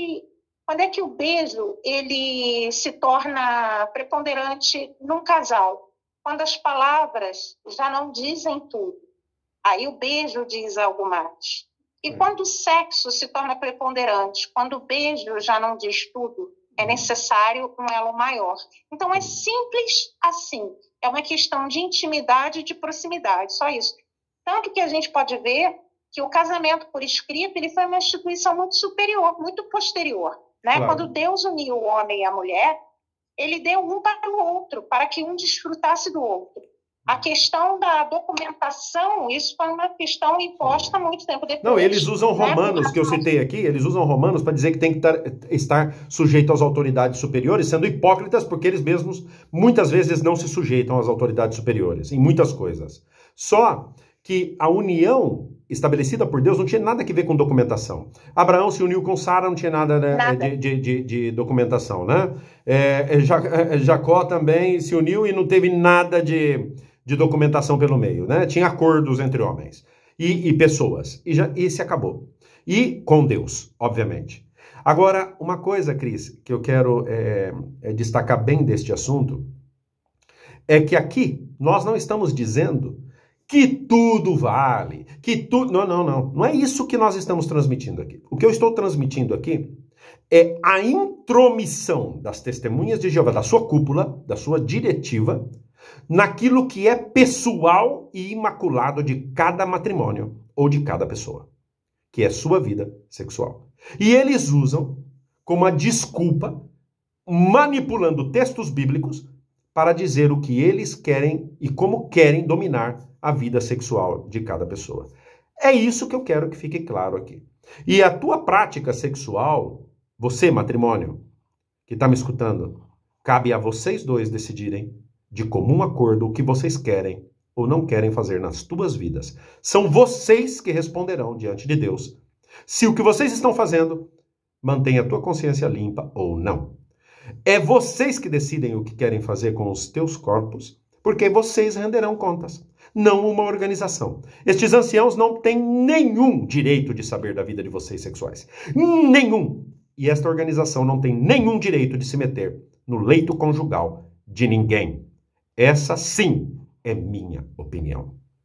Speaker 2: é que o beijo ele se torna preponderante num casal? Quando as palavras já não dizem tudo. Aí o beijo diz algo mais. E quando o sexo se torna preponderante, quando o beijo já não diz tudo, é necessário um elo maior. Então é simples assim. É uma questão de intimidade e de proximidade, só isso. Tanto que a gente pode ver que o casamento por escrito ele foi uma instituição muito superior, muito posterior. Né? Claro. Quando Deus uniu o homem e a mulher, ele deu um para o outro, para que um desfrutasse do outro. A questão da documentação, isso foi uma questão imposta há muito tempo depois.
Speaker 1: Não, eles usam Romanos, né? Que eu citei aqui, eles usam Romanos para dizer que tem que estar sujeito às autoridades superiores, sendo hipócritas, porque eles mesmos, muitas vezes, não se sujeitam às autoridades superiores, em muitas coisas. Só que a união estabelecida por Deus não tinha nada a ver com documentação. Abraão se uniu com Sara, não tinha nada, né, de documentação, né? Jacó também se uniu e não teve nada de documentação pelo meio, né? Tinha acordos entre homens e pessoas, e se acabou. E com Deus, obviamente. Agora, uma coisa, Cris, que eu quero destacar bem deste assunto, é que aqui nós não estamos dizendo que tudo vale, que tudo... Não é isso que nós estamos transmitindo aqui. O que eu estou transmitindo aqui é a intromissão das testemunhas de Jeová, da sua cúpula, da sua diretiva, naquilo que é pessoal e imaculado de cada matrimônio ou de cada pessoa, que é sua vida sexual. E eles usam como a desculpa, manipulando textos bíblicos, para dizer o que eles querem e como querem dominar a vida sexual de cada pessoa. É isso que eu quero que fique claro aqui. E a tua prática sexual, você, matrimônio, que está me escutando, cabe a vocês dois decidirem de comum acordo o que vocês querem ou não querem fazer nas tuas vidas. São vocês que responderão diante de Deus se o que vocês estão fazendo mantém a tua consciência limpa ou não. É vocês que decidem o que querem fazer com os teus corpos, porque vocês renderão contas, não uma organização. Estes anciãos não têm nenhum direito de saber da vida de vocês sexuais. Nenhum! E esta organização não tem nenhum direito de se meter no leito conjugal de ninguém. Essa, sim, é minha opinião.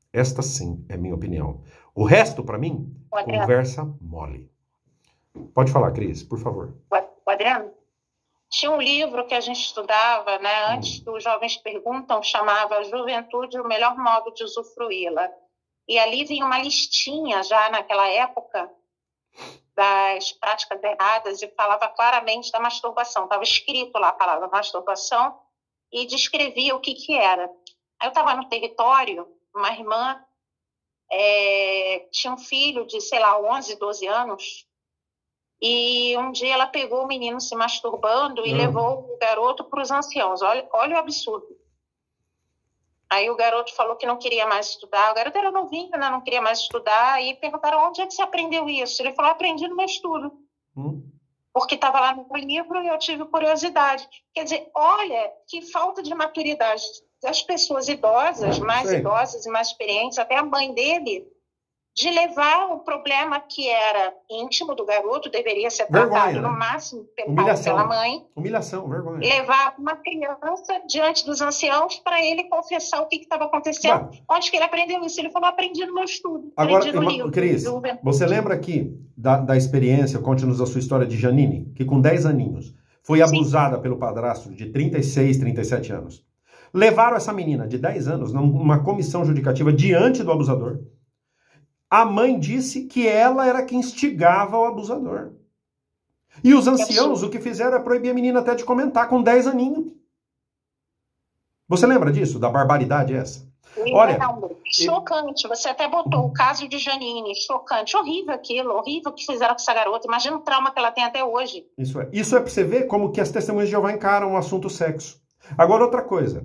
Speaker 1: Esta sim é minha opinião. O resto, para mim, conversa mole. Pode falar, Cris, por favor.
Speaker 2: Adriano, tinha um livro que a gente estudava, né, antes que os jovens perguntam, chamava Juventude, o melhor modo de usufruí-la. E ali vinha uma listinha já naquela época das práticas erradas e falava claramente da masturbação. Estava escrito lá a palavra masturbação e descrevia o que era. Aí eu estava no território, uma irmã tinha um filho de, sei lá, 11, 12 anos, e um dia ela pegou o menino se masturbando e levou o garoto para os anciãos. Olha o absurdo. Aí o garoto falou que não queria mais estudar. O garoto era novinho, né? Não queria mais estudar. E perguntaram, onde é que você aprendeu isso? Ele falou, aprendi no meu estudo. Porque estava lá no livro e eu tive curiosidade. Quer dizer, olha que falta de maturidade das pessoas idosas, mais idosas e mais experientes, até a mãe dele, de levar um problema que era íntimo do garoto, deveria ser tratado no máximo pela mãe.
Speaker 1: Humilhação, vergonha.
Speaker 2: Levar uma criança diante dos anciãos para ele confessar o que estava acontecendo. Claro. Onde que ele aprendeu isso? Ele falou, aprendi no meu estudo.
Speaker 1: Agora, Cris, você lembra aqui da experiência, conte-nos a sua história de Janine, que com 10 aninhos foi abusada pelo padrasto de 36, 37 anos. Levaram essa menina de 10 anos numa comissão judicativa diante do abusador. A mãe disse que ela era quem instigava o abusador. E os anciãos, o que fizeram é proibir a menina até de comentar, com 10 aninhos. Você lembra disso? Da barbaridade essa?
Speaker 2: Olha, chocante. Você até botou o caso de Janine. Chocante. Horrível aquilo. Horrível o que fizeram com essa garota. Imagina o trauma que ela tem até hoje.
Speaker 1: Isso é para você ver como que as testemunhas de Jeová encaram o assunto sexo. Agora, outra coisa.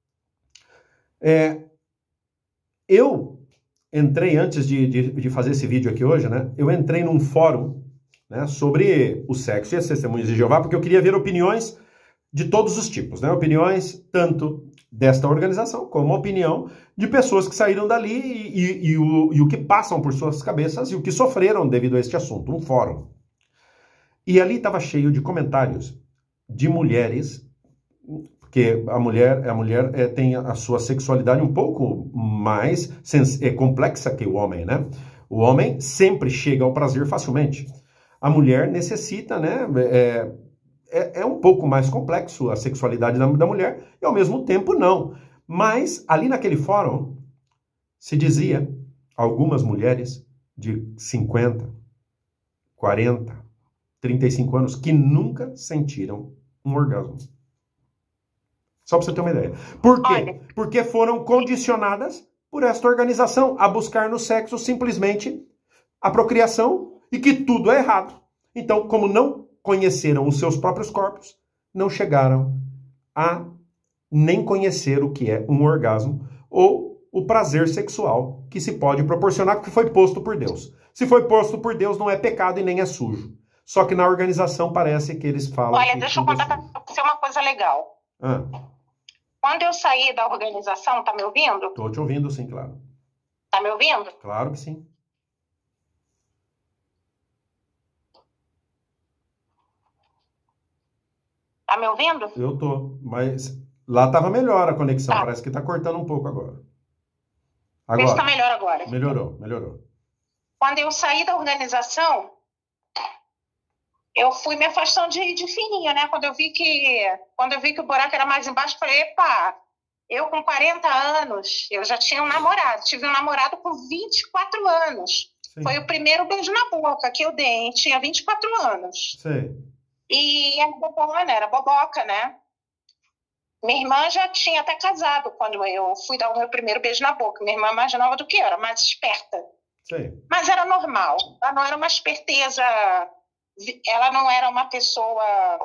Speaker 1: Eu entrei, antes de fazer esse vídeo aqui hoje, né? Eu entrei num fórum, né, sobre o sexo e as testemunhas de Jeová, porque eu queria ver opiniões de todos os tipos, né? Opiniões tanto desta organização, como a opinião de pessoas que saíram dali e o que passam por suas cabeças e o que sofreram devido a este assunto, um fórum. E ali estava cheio de comentários de mulheres, porque a mulher tem a sua sexualidade um pouco mais complexa que o homem, né? O homem sempre chega ao prazer facilmente. A mulher necessita, né? É um pouco mais complexo a sexualidade da mulher e ao mesmo tempo não. Mas ali naquele fórum se dizia algumas mulheres de 50, 40, 35 anos que nunca sentiram um orgasmo. Só para você ter uma ideia. Por quê? Olha, porque foram condicionadas por esta organização a buscar no sexo simplesmente a procriação e que tudo é errado. Então, como não conheceram os seus próprios corpos, não chegaram a nem conhecer o que é um orgasmo ou o prazer sexual que se pode proporcionar, porque foi posto por Deus. Se foi posto por Deus, não é pecado e nem é sujo. Só que na organização parece que eles falam...
Speaker 2: Olha, deixa eu contar para você uma coisa legal. Quando eu saí da organização, tá me ouvindo?
Speaker 1: Estou te ouvindo, sim, claro.
Speaker 2: Tá me ouvindo?
Speaker 1: Claro que sim.
Speaker 2: Tá me ouvindo?
Speaker 1: Eu tô, mas lá estava melhor a conexão, parece que está cortando um pouco agora.
Speaker 2: Vê se tá melhor agora.
Speaker 1: Melhorou.
Speaker 2: Quando eu saí da organização, eu fui me afastando de fininha, né? Quando eu vi que o buraco era mais embaixo, eu falei, epa, eu com 40 anos, eu já tinha um namorado. Tive um namorado com 24 anos. Sim. Foi o primeiro beijo na boca que eu dei, tinha 24 anos.
Speaker 1: Sim.
Speaker 2: E era boboca, né? Minha irmã já tinha até casado quando eu fui dar o meu primeiro beijo na boca. Minha irmã é mais nova do que eu, era mais esperta.
Speaker 1: Sim.
Speaker 2: Mas era normal. Ela não era uma esperteza... Ela não era uma pessoa,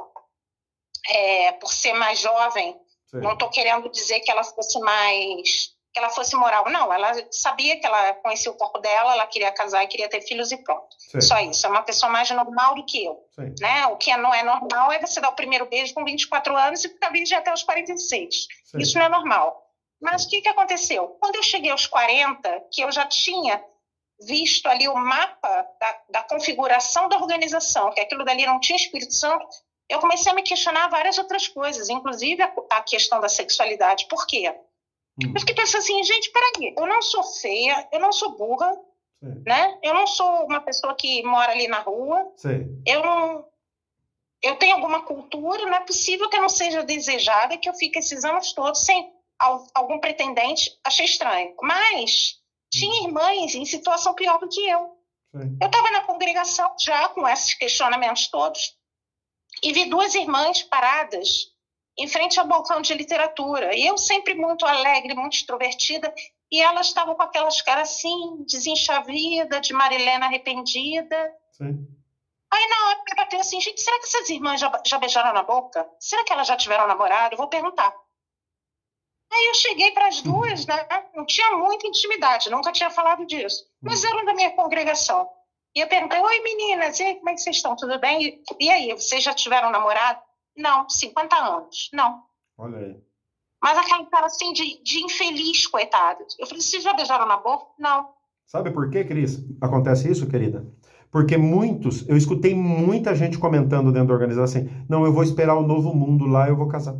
Speaker 2: por ser mais jovem, sim, não estou querendo dizer que ela fosse moral. Não, ela sabia que ela conhecia o corpo dela, ela queria casar e queria ter filhos e pronto. Sim. Só isso, é uma pessoa mais normal do que eu. Né? O que não é normal é você dar o primeiro beijo com 24 anos e ficar virgem até os 46. Sim. Isso não é normal. Mas o que aconteceu? Quando eu cheguei aos 40, que eu já tinha visto ali o mapa da configuração da organização, que aquilo dali não tinha Espírito Santo, eu comecei a me questionar várias outras coisas, inclusive a questão da sexualidade. Por quê? Eu fiquei pensando assim, gente, peraí, eu não sou feia, eu não sou burra,
Speaker 1: Sim.
Speaker 2: né? Eu não sou uma pessoa que mora ali na rua,
Speaker 1: Sim.
Speaker 2: eu tenho alguma cultura, não é possível que eu não seja desejada, que eu fique esses anos todos sem algum pretendente. Achei estranho. Mas tinha irmãs em situação pior do que eu.
Speaker 1: Sim.
Speaker 2: Eu estava na congregação já com esses questionamentos todos e vi duas irmãs paradas em frente ao balcão de literatura. E eu sempre muito alegre, muito extrovertida, e elas estavam com aquelas caras assim, desenxavida, de Marilena arrependida.
Speaker 1: Sim.
Speaker 2: Aí na hora eu bateu assim, gente, será que essas irmãs já beijaram na boca? Será que elas já tiveram namorado? Eu vou perguntar. Aí eu cheguei para as duas, né? Não tinha muita intimidade, nunca tinha falado disso. Mas eram da minha congregação. E eu perguntei, oi meninas, e aí, como é que vocês estão? Tudo bem? E aí, vocês já tiveram namorado? Não, 50 anos. Não.
Speaker 1: Olha aí.
Speaker 2: Mas aquela cara assim de infeliz, coitada. Eu falei, vocês já beijaram na boca? Não.
Speaker 1: Sabe por que, Cris, acontece isso, querida? Porque eu escutei muita gente comentando dentro da organização assim, não, eu vou esperar o novo mundo lá, eu vou casar.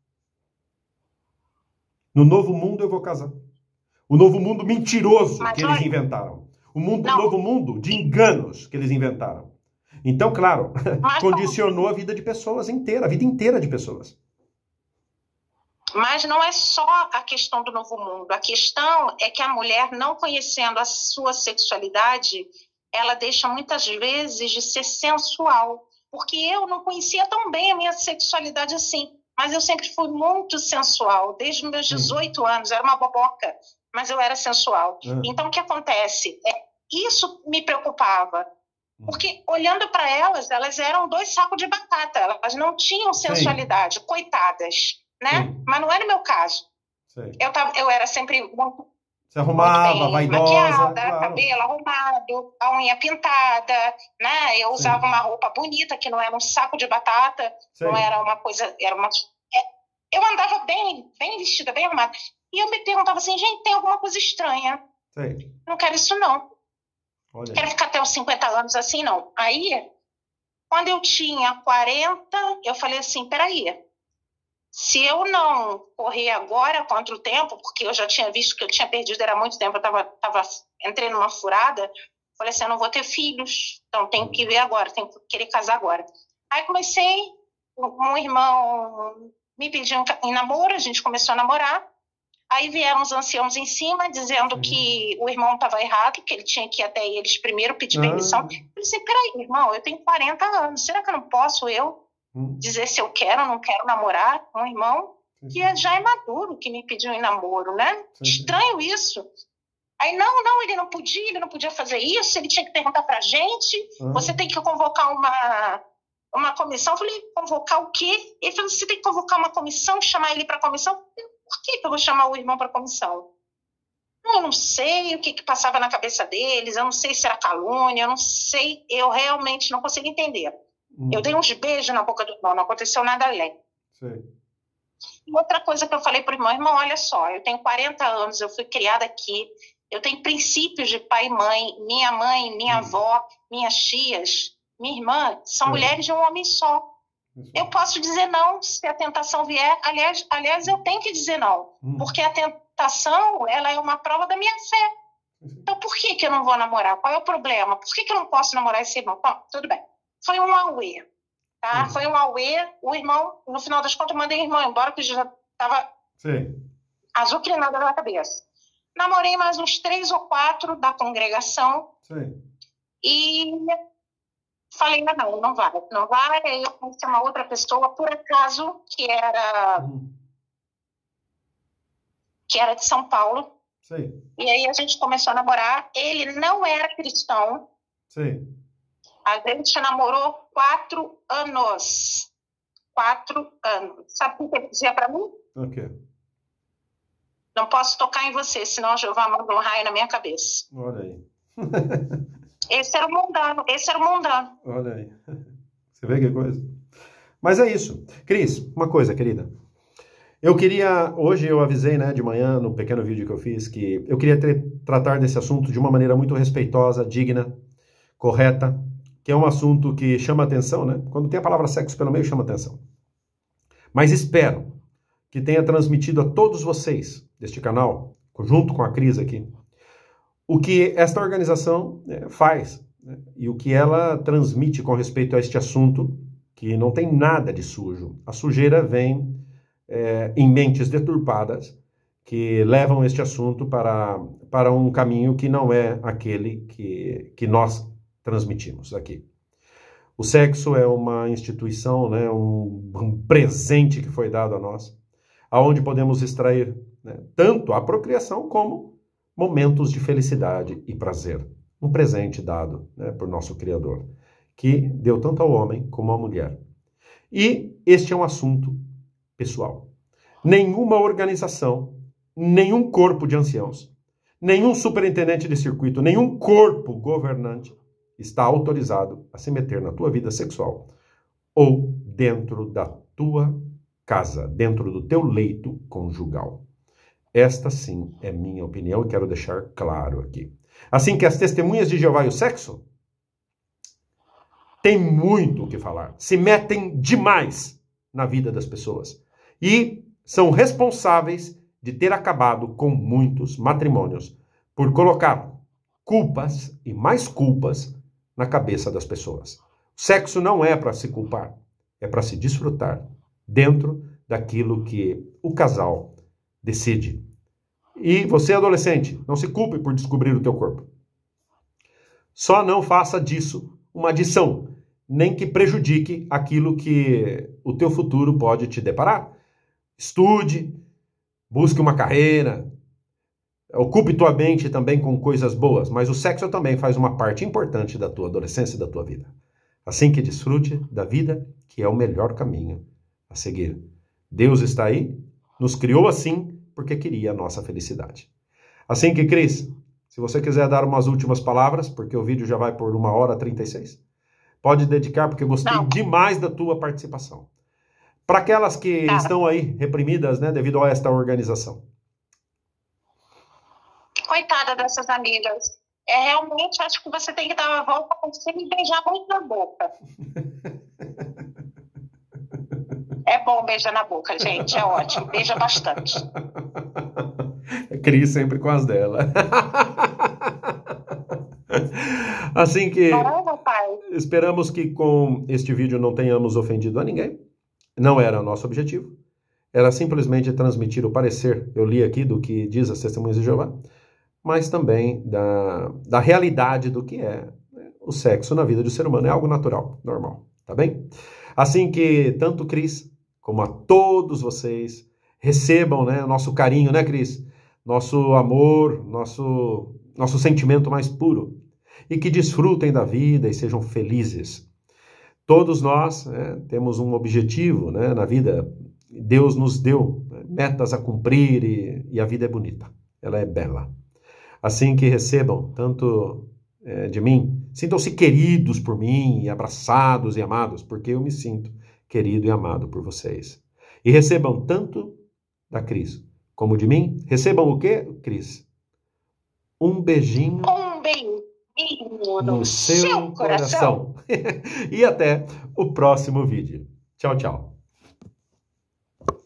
Speaker 1: No novo mundo eu vou casar. O novo mundo mentiroso que eles inventaram. O novo mundo de enganos que eles inventaram. Então, claro, condicionou a vida de pessoas inteira, a vida inteira de pessoas.
Speaker 2: Mas não é só a questão do novo mundo. A questão é que a mulher, não conhecendo a sua sexualidade, ela deixa muitas vezes de ser sensual. Porque eu não conhecia tão bem a minha sexualidade assim. Mas eu sempre fui muito sensual. Desde os meus 18 anos, era uma boboca. Mas eu era sensual. Então, o que acontece? Isso me preocupava. Porque, olhando para elas eram 2 sacos de batata. Elas não tinham sensualidade. Sim. Coitadas. Né? Sim. Mas não era o meu caso. Eu era sempre muito...
Speaker 1: Se arrumava, vaidosa.
Speaker 2: Maquiada, claro. Cabelo arrumado, a unha pintada, né? Eu usava uma roupa bonita, que não era um saco de batata, não era uma coisa... Eu andava bem vestida, bem arrumada. E eu me perguntava assim, gente, tem alguma coisa estranha. Não quero isso, não. Olha. Quero ficar até os 50 anos assim, não. Aí, quando eu tinha 40, eu falei assim, peraí, se eu não correr agora contra o tempo, porque eu já tinha visto que eu tinha perdido, era muito tempo, entrei numa furada, falei assim, eu não vou ter filhos, então tenho que ver agora, tenho que querer casar agora. Aí comecei, um irmão me pediu em namoro, a gente começou a namorar, aí vieram os anciãos em cima, dizendo que o irmão estava errado, que ele tinha que ir até eles primeiro pedir permissão. Eu falei assim, peraí, irmão, eu tenho 40 anos, será que eu não posso dizer se eu quero ou não quero namorar com um irmão que já é maduro, que me pediu em namoro, né? Estranho isso. Aí, não, ele não podia fazer isso, ele tinha que perguntar pra gente, você tem que convocar uma comissão. Eu falei, convocar o quê? Ele falou, você tem que convocar uma comissão, chamar ele pra comissão. Por que eu vou chamar o irmão pra comissão? Eu não sei o que passava na cabeça deles, eu não sei se era calúnia, eu não sei, eu realmente não consigo entender. Eu dei uns beijos na boca do irmão, não aconteceu nada além. E outra coisa que eu falei pro irmão, olha só, eu tenho 40 anos, eu fui criada aqui, eu tenho princípios de pai e mãe, minha avó, minhas tias, minha irmã, são mulheres de um homem só. Eu posso dizer não se a tentação vier, aliás, eu tenho que dizer não, porque a tentação, ela é uma prova da minha fé. Então, por que eu não vou namorar? Qual é o problema? Por que eu não posso namorar esse irmão? Bom, tudo bem. Foi um auê, tá? Foi um auê. O irmão, no final das contas, eu mandei o irmão embora, porque já estava azucrinado na cabeça. Namorei mais uns 3 ou 4 da congregação. E falei, não vai. Aí eu conheci uma outra pessoa, por acaso, que era de São Paulo. E aí a gente começou a namorar. Ele não era cristão. A gente namorou 4 anos. 4 anos. Sabe o que ele dizia pra mim?
Speaker 1: O quê?
Speaker 2: Não posso tocar em você, senão Jeová manda um raio na minha cabeça.
Speaker 1: Olha aí.
Speaker 2: Esse era o mundano.
Speaker 1: Olha aí. Você vê que coisa? Mas é isso. Cris, uma coisa, querida. Hoje eu avisei, né, de manhã, no pequeno vídeo que eu fiz, que eu queria tratar desse assunto de uma maneira muito respeitosa, digna, correta, que é um assunto que chama atenção, né? Quando tem a palavra sexo pelo meio, chama atenção. Mas espero que tenha transmitido a todos vocês, deste canal, junto com a Cris aqui, o que esta organização faz, né, e o que ela transmite com respeito a este assunto, que não tem nada de sujo. A sujeira vem em mentes deturpadas, que levam este assunto para um caminho que não é aquele que nós transmitimos aqui. O sexo é uma instituição, né, um presente que foi dado a nós, aonde podemos extrair, né, tanto a procriação como momentos de felicidade e prazer. Um presente dado, né, por nosso Criador, que deu tanto ao homem como à mulher. E este é um assunto pessoal. Nenhuma organização, nenhum corpo de anciãos, nenhum superintendente de circuito, nenhum corpo governante está autorizado a se meter na tua vida sexual ou dentro da tua casa, dentro do teu leito conjugal. Esta sim é minha opinião e quero deixar claro aqui. Assim que as testemunhas de Jeová e o sexo têm muito o que falar, se metem demais na vida das pessoas e são responsáveis de ter acabado com muitos matrimônios por colocar culpas e mais culpas na cabeça das pessoas. O sexo não é para se culpar, é para se desfrutar dentro daquilo que o casal decide. E você, adolescente, não se culpe por descobrir o teu corpo. Só não faça disso uma adição, nem que prejudique aquilo que o teu futuro pode te deparar. Estude, busque uma carreira, ocupe tua mente também com coisas boas, mas o sexo também faz uma parte importante da tua adolescência e da tua vida. Assim que desfrute da vida, que é o melhor caminho a seguir. Deus está aí, nos criou assim, porque queria a nossa felicidade. Assim que, Cris, se você quiser dar umas últimas palavras, porque o vídeo já vai por 1h36, pode dedicar, porque eu gostei demais da tua participação. Para aquelas que estão aí reprimidas, né, devido a esta organização.
Speaker 2: Coitada dessas amigas. Realmente acho que você tem que dar uma volta com você e beijar muito na boca. É bom beijar na boca, gente. É ótimo. Beija bastante.
Speaker 1: Cris sempre com as dela. Assim que esperamos que com este vídeo não tenhamos ofendido a ninguém. Não era nosso objetivo. Era simplesmente transmitir o parecer, eu li aqui, do que diz as Testemunhas de Jeová, mas também da realidade do que é o sexo na vida do ser humano. É algo natural, normal, tá bem? Assim que tanto Cris como a todos vocês recebam, né, o nosso carinho, né, Cris? Nosso amor, nosso sentimento mais puro. E que desfrutem da vida e sejam felizes. Todos nós, né, temos um objetivo, né, na vida. Deus nos deu, né, metas a cumprir e a vida é bonita. Ela é bela. Assim que recebam tanto de mim, sintam-se queridos por mim, e abraçados e amados, porque eu me sinto querido e amado por vocês. E recebam tanto da Cris como de mim. Recebam o quê, Cris? Um beijinho.
Speaker 2: Um beijinho no seu coração.
Speaker 1: E até o próximo vídeo. Tchau, tchau.